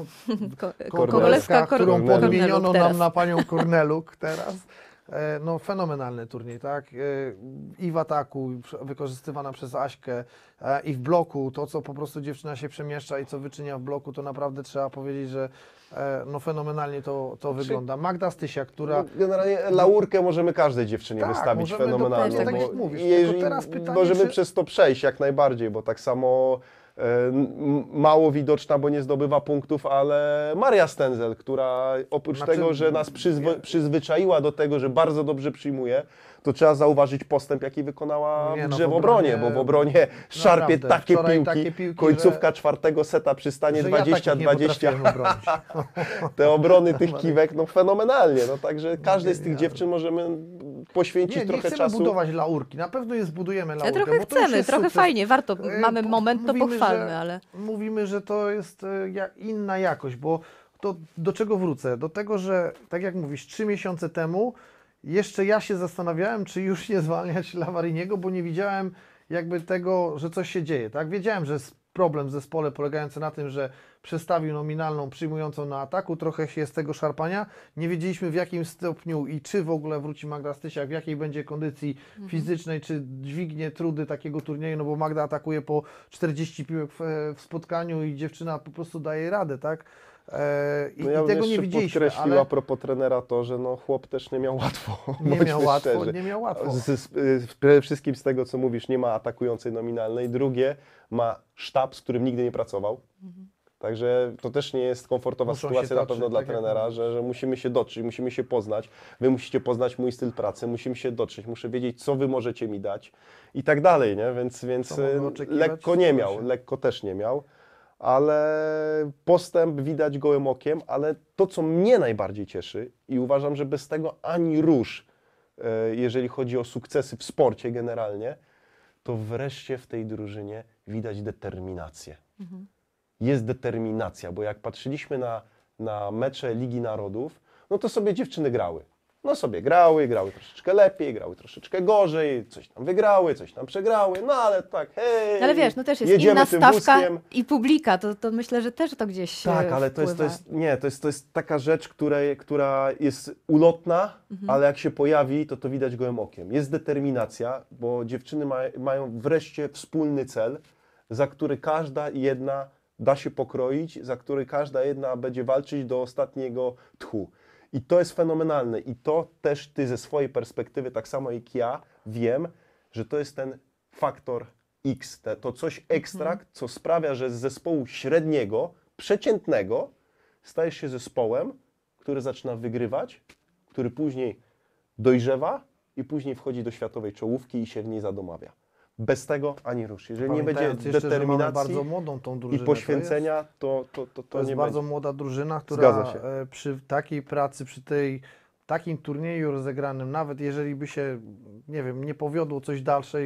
A: Kowalewska,
C: którą
B: Korneluk
C: podmieniono
A: teraz.
C: nam na panią Korneluk teraz. No fenomenalny turniej, tak? I w ataku, wykorzystywana przez Aśkę, i w bloku, to co po prostu dziewczyna się przemieszcza i co wyczynia w bloku, to naprawdę trzeba powiedzieć, że no fenomenalnie to wygląda. Magda Stysia, która...
B: No, generalnie laurkę możemy każdej dziewczynie
C: Tak,
B: wystawić
C: możemy
B: fenomenalną,
A: dokładnie,
C: tak
B: bo
C: jak mówisz,
B: jeżeli
C: tylko teraz pytanie,
B: możemy
C: czy-
B: przez to przejść jak najbardziej, bo tak samo mało widoczna, bo nie zdobywa punktów, ale Maria Stenzel, która oprócz
C: Znaczy,
B: tego, że nas przyzwyczaiła do tego, że bardzo dobrze przyjmuje, to trzeba zauważyć postęp, jaki wykonała
C: Nie,
B: w
C: no,
B: grze
C: w
B: w obronie,
C: obronie
B: bo w obronie szarpie
C: naprawdę,
B: takie
C: wczoraj
B: piłki,
C: takie piłki,
B: końcówka czwartego seta przy stanie
C: że ja takich nie
B: 20-20,
C: potrafiłem obronić.
B: te obrony tych kiwek, no fenomenalnie, no także każdej z tych dziewczyn możemy poświęcić
C: Nie
B: trochę
C: chcemy
B: czasu.
C: budować laurki, na pewno je zbudujemy laurkę.
A: Trochę
C: bo to już
A: chcemy,
C: jest
A: trochę
C: sukces.
A: fajnie, warto, mamy
C: Bo
A: moment, to
C: mówimy,
A: pochwalmy,
C: że-
A: ale...
C: Mówimy, że to jest inna jakość, bo to do czego wrócę? Do tego, że tak jak mówisz, 3 miesiące temu jeszcze ja się zastanawiałem, czy już nie zwalniać Lavariniego, bo nie widziałem jakby tego, że coś się dzieje. Tak? Wiedziałem, że jest problem w zespole polegający na tym, że przestawił nominalną przyjmującą na ataku, trochę się z tego szarpania. Nie wiedzieliśmy w jakim stopniu i czy w ogóle wróci Magda Stysiak, w jakiej będzie kondycji fizycznej, czy dźwignie trudy takiego turnieju, no bo Magda atakuje po 40 piłek w spotkaniu i dziewczyna po prostu daje radę, tak? I,
B: No ja
C: i
B: bym
C: tego nie
B: jeszcze
C: widzieliśmy,
B: podkreślił
C: ale
B: a propos trenera to, że no chłop też nie miał łatwo.
C: nie
B: bądźmy
C: miał łatwo,
B: szczerzy.
C: nie miał łatwo.
B: Przede wszystkim z tego, co mówisz, nie ma atakującej nominalnej. Drugie, ma sztab, z którym nigdy nie pracował. Także to też nie jest komfortowa
C: Muszą się
B: sytuacja na
C: toczyć,
B: pewno dla
C: tak jak
B: trenera,
C: mówisz.
B: że musimy się dotrzeć, musimy się poznać. Wy musicie poznać mój styl pracy, musimy się dotrzeć, muszę wiedzieć, co wy możecie mi dać i tak dalej, nie? Więc
C: Co mogę oczekiwać,
B: lekko nie
C: to
B: miał,
C: się-
B: lekko też nie miał. Ale postęp widać gołym okiem, ale to, co mnie najbardziej cieszy i uważam, że bez tego ani rusz, jeżeli chodzi o sukcesy w sporcie generalnie, to wreszcie w tej drużynie widać determinację. Jest determinacja, bo jak patrzyliśmy na mecze Ligi Narodów, no to sobie dziewczyny grały. No sobie grały troszeczkę lepiej, grały troszeczkę gorzej, coś tam wygrały, coś tam przegrały, no ale tak, hej,
A: Ale wiesz, no też jest
B: jedziemy
A: inna
B: tym
A: stawka
B: wózkiem.
A: i publika, to myślę, że też to gdzieś
B: Tak, ale to
A: wpływa.
B: jest taka rzecz, która jest ulotna, ale jak się pojawi, to widać gołym okiem. Jest determinacja, bo dziewczyny mają wreszcie wspólny cel, za który każda jedna da się pokroić, za który każda jedna będzie walczyć do ostatniego tchu. I to jest fenomenalne i to też ty ze swojej perspektywy, tak samo jak ja, wiem, że to jest ten faktor X, to coś ekstra, co sprawia, że z zespołu średniego, przeciętnego, stajesz się zespołem, który zaczyna wygrywać, który później dojrzewa i później wchodzi do światowej czołówki i się w niej zadomawia. Bez tego ani rusz. Jeżeli nie będzie
C: Pamiętając jeszcze, że mamy
B: determinacji
C: bardzo młodą tą
B: i
C: drużynę,
B: poświęcenia, to
C: to jest
B: nie
C: bardzo
B: będzie.
C: młoda drużyna,
B: Zgadza
C: która
B: się.
C: przy takiej pracy, przy takim turnieju rozegranym, nawet jeżeli by się, nie wiem, nie powiodło coś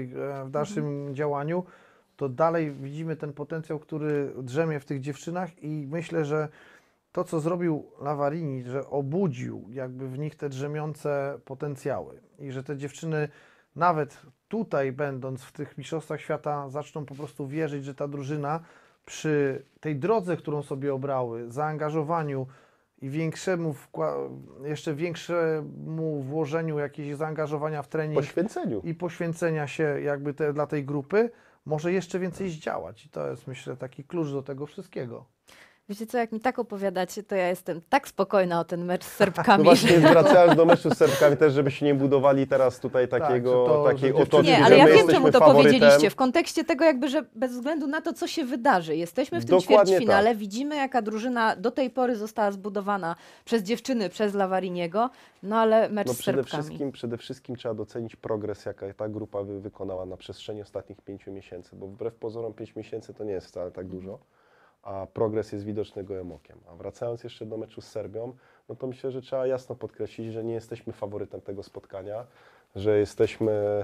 C: w dalszym działaniu, to dalej widzimy ten potencjał, który drzemie w tych dziewczynach i myślę, że to, co zrobił Lavarini, że obudził jakby w nich te drzemiące potencjały i że te dziewczyny nawet tutaj będąc w tych mistrzostwach świata zaczną po prostu wierzyć, że ta drużyna przy tej drodze, którą sobie obrały, zaangażowaniu i jeszcze większemu włożeniu jakiegoś zaangażowania w trening
B: Poświęceniu.
C: i poświęcenia się jakby dla tej grupy, może jeszcze więcej zdziałać. I to jest, myślę, taki klucz do tego wszystkiego.
A: Wiecie co, jak mi tak opowiadacie, to ja jestem tak spokojna o ten mecz z
B: No
A: Serbkami.
B: właśnie wracając do meczu z Serbkami też, żebyście nie budowali teraz tutaj takiej
C: że
B: otoczki,
C: dziewczyny-
A: Nie,
B: że
A: ale ja
B: my
A: wiem,
B: jesteśmy
A: czemu to
B: faworytem.
A: powiedzieliście. W kontekście tego jakby, że bez względu na to, co się wydarzy, jesteśmy w tym
B: Dokładnie
A: ćwierćfinale,
B: tak.
A: widzimy, jaka drużyna do tej pory została zbudowana przez dziewczyny, przez Lavariniego, no ale mecz
B: No
A: z Serbkami.
B: przede wszystkim trzeba docenić progres, jaka ta grupa wykonała na przestrzeni ostatnich 5 miesięcy, bo wbrew pozorom 5 miesięcy to nie jest wcale tak dużo, a progres jest widoczny gołym okiem. A wracając jeszcze do meczu z Serbią, no to myślę, że trzeba jasno podkreślić, że nie jesteśmy faworytem tego spotkania, że jesteśmy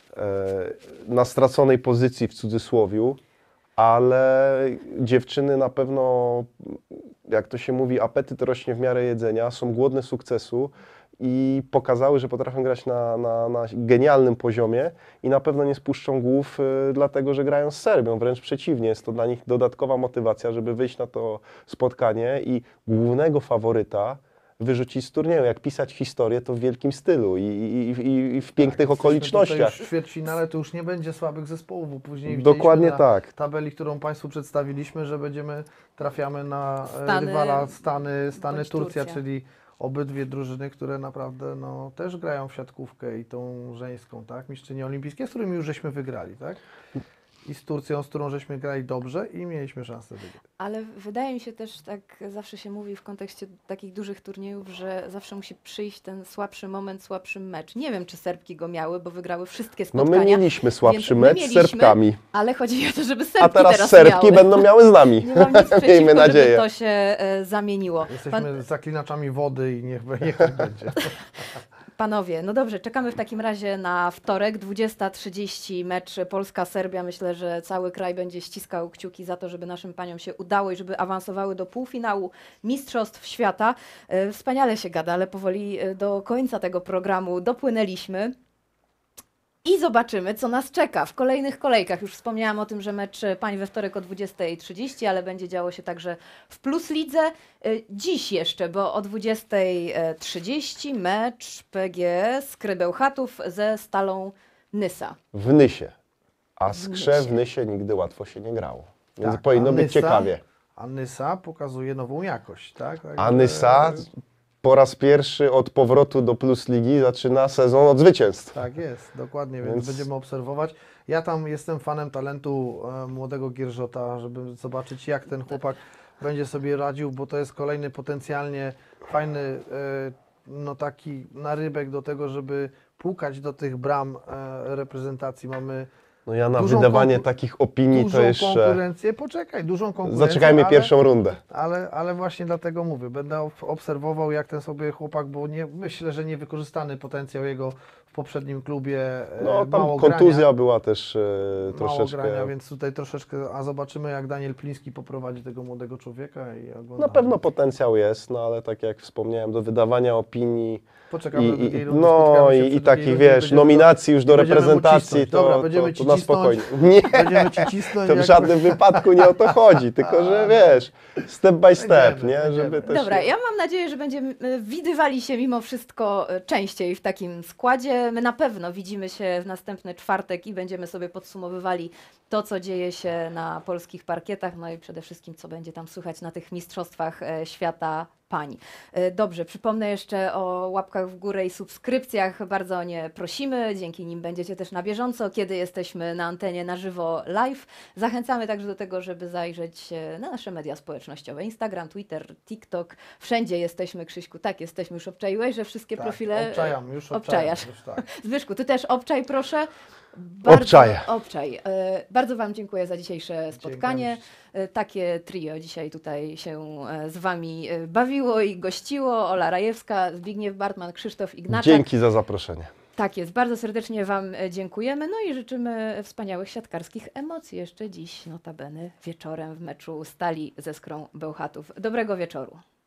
B: na straconej pozycji w cudzysłowiu, ale dziewczyny na pewno, jak to się mówi, apetyt rośnie w miarę jedzenia, są głodne sukcesu i pokazały, że potrafią grać na genialnym poziomie i na pewno nie spuszczą głów dlatego, że grają z Serbią. Wręcz przeciwnie, jest to dla nich dodatkowa motywacja, żeby wyjść na to spotkanie i głównego faworyta wyrzucić z turnieju. Jak pisać historię, to w wielkim stylu i w pięknych okolicznościach.
C: Tutaj już w ćwierćfinale to już nie będzie słabych zespołów, bo później
B: Dokładnie
C: widzieliśmy na
B: tak.
C: tabeli, którą Państwu przedstawiliśmy, że trafiamy na
A: Stany
C: rywala Stany
A: bądź
C: Turcja,
A: Turcja.
C: czyli obydwie drużyny, które naprawdę też grają w siatkówkę i tą żeńską, tak? Mistrzynie olimpijskie, z którymi już żeśmy wygrali, tak? i z Turcją, z którą żeśmy grali dobrze i mieliśmy szansę wygrać.
A: Ale wydaje mi się też, tak zawsze się mówi w kontekście takich dużych turniejów, że zawsze musi przyjść ten słabszy moment, słabszy mecz. Nie wiem, czy Serbki go miały, bo wygrały wszystkie
B: No
A: spotkania.
B: my mieliśmy słabszy
A: więc my
B: mecz z Serbkami,
A: Ale chodzi o to, żeby Serbki
B: a teraz
A: teraz
B: Serbki
A: miały.
B: będą miały z nami.
A: Nie mam nic przeciwko,
B: Miejmy
A: żeby
B: nadzieję.
A: to się zamieniło.
C: Jesteśmy zaklinaczami wody i niech tak będzie.
A: Panowie, no dobrze, czekamy w takim razie na wtorek, 20:30 mecz Polska-Serbia. Myślę, że cały kraj będzie ściskał kciuki za to, żeby naszym paniom się udało i żeby awansowały do półfinału Mistrzostw Świata. Wspaniale się gada, ale powoli do końca tego programu dopłynęliśmy. I zobaczymy, co nas czeka w kolejnych kolejkach. Już wspomniałam o tym, że mecz pań we wtorek o 20:30, ale będzie działo się także w Plus Lidze. Dziś jeszcze, bo o 20:30 mecz PGE Skry Bełchatów ze Stalą Nysa.
B: W Nysie. A
A: W
B: Skrze
A: Nysie.
B: w Nysie nigdy łatwo się nie grało. Więc
C: Tak,
B: powinno
C: a
B: być
C: Nysa-
B: ciekawie.
C: A Nysa pokazuje nową jakość, tak? Także-
B: A Nysa po raz pierwszy od powrotu do Plus Ligi zaczyna sezon od zwycięstw.
C: Tak jest, dokładnie, więc
B: Więc-
C: będziemy obserwować. Ja tam jestem fanem talentu młodego Gierżota, żeby zobaczyć, jak ten chłopak będzie sobie radził, bo to jest kolejny potencjalnie fajny no taki narybek do tego, żeby pukać do tych bram reprezentacji. Mamy
B: No ja na
C: Dużą
B: wydawanie takich opinii
C: dużą
B: to jeszcze...
C: konkurencję, poczekaj, dużą konkurencję.
B: Zaczekajmy
C: ale-
B: pierwszą rundę.
C: Ale właśnie dlatego mówię, będę obserwował, jak ten sobie chłopak, bo myślę, że niewykorzystany potencjał jego w poprzednim klubie.
B: No
C: mało
B: tam kontuzja
C: grania,
B: była też
C: mało
B: troszeczkę...
C: grania, więc tutaj troszeczkę, a zobaczymy, jak Daniel Pliński poprowadzi tego młodego człowieka. I
B: Na
C: oglądamy.
B: pewno potencjał jest, no ale tak jak wspomniałem, do wydawania opinii
C: Poczekamy do drugiej rundy,
B: no
C: spotkamy się
B: i
C: przy
B: takich,
C: drugiej rundzie,
B: wiesz,
C: będziemy
B: nominacji już do
C: będziemy mu
B: reprezentacji,
C: cisnąć. Dobra,
B: to,
C: będziemy
B: to,
C: ci
B: to na
C: cisnąć.
B: spokojnie. Nie,
C: Będziemy ci cisnąć.
B: to w
C: jak-
B: żadnym wypadku nie o to chodzi, tylko że wiesz, step by step, nie?
C: będziemy.
B: Żeby też...
A: Dobra, ja mam nadzieję, że będziemy widywali się mimo wszystko częściej w takim składzie. My na pewno widzimy się w następny czwartek i będziemy sobie podsumowywali to, co dzieje się na polskich parkietach, no i przede wszystkim, co będzie tam słychać na tych mistrzostwach świata pań. Dobrze, przypomnę jeszcze o łapkach w górę i subskrypcjach. Bardzo o nie prosimy. Dzięki nim będziecie też na bieżąco, kiedy jesteśmy na antenie na żywo live. Zachęcamy także do tego, żeby zajrzeć na nasze media społecznościowe. Instagram, Twitter, TikTok. Wszędzie jesteśmy, Krzyśku. Tak, jesteśmy. Już obczaiłeś, że wszystkie
C: Tak,
A: profile...
C: obczajam, już
A: obczajasz.
C: Już tak.
A: Zbyszku, ty też obczaj, proszę.
B: Obczaję.
A: Obczaj. Bardzo Wam dziękuję za dzisiejsze spotkanie. Takie trio dzisiaj tutaj się z Wami bawiło i gościło. Ola Rajewska, Zbigniew Bartman, Krzysztof Ignaczak.
B: Dzięki za zaproszenie.
A: Tak jest, bardzo serdecznie Wam dziękujemy. No i życzymy wspaniałych siatkarskich emocji jeszcze dziś, notabene wieczorem w meczu Stali ze Skrą Bełchatów. Dobrego wieczoru.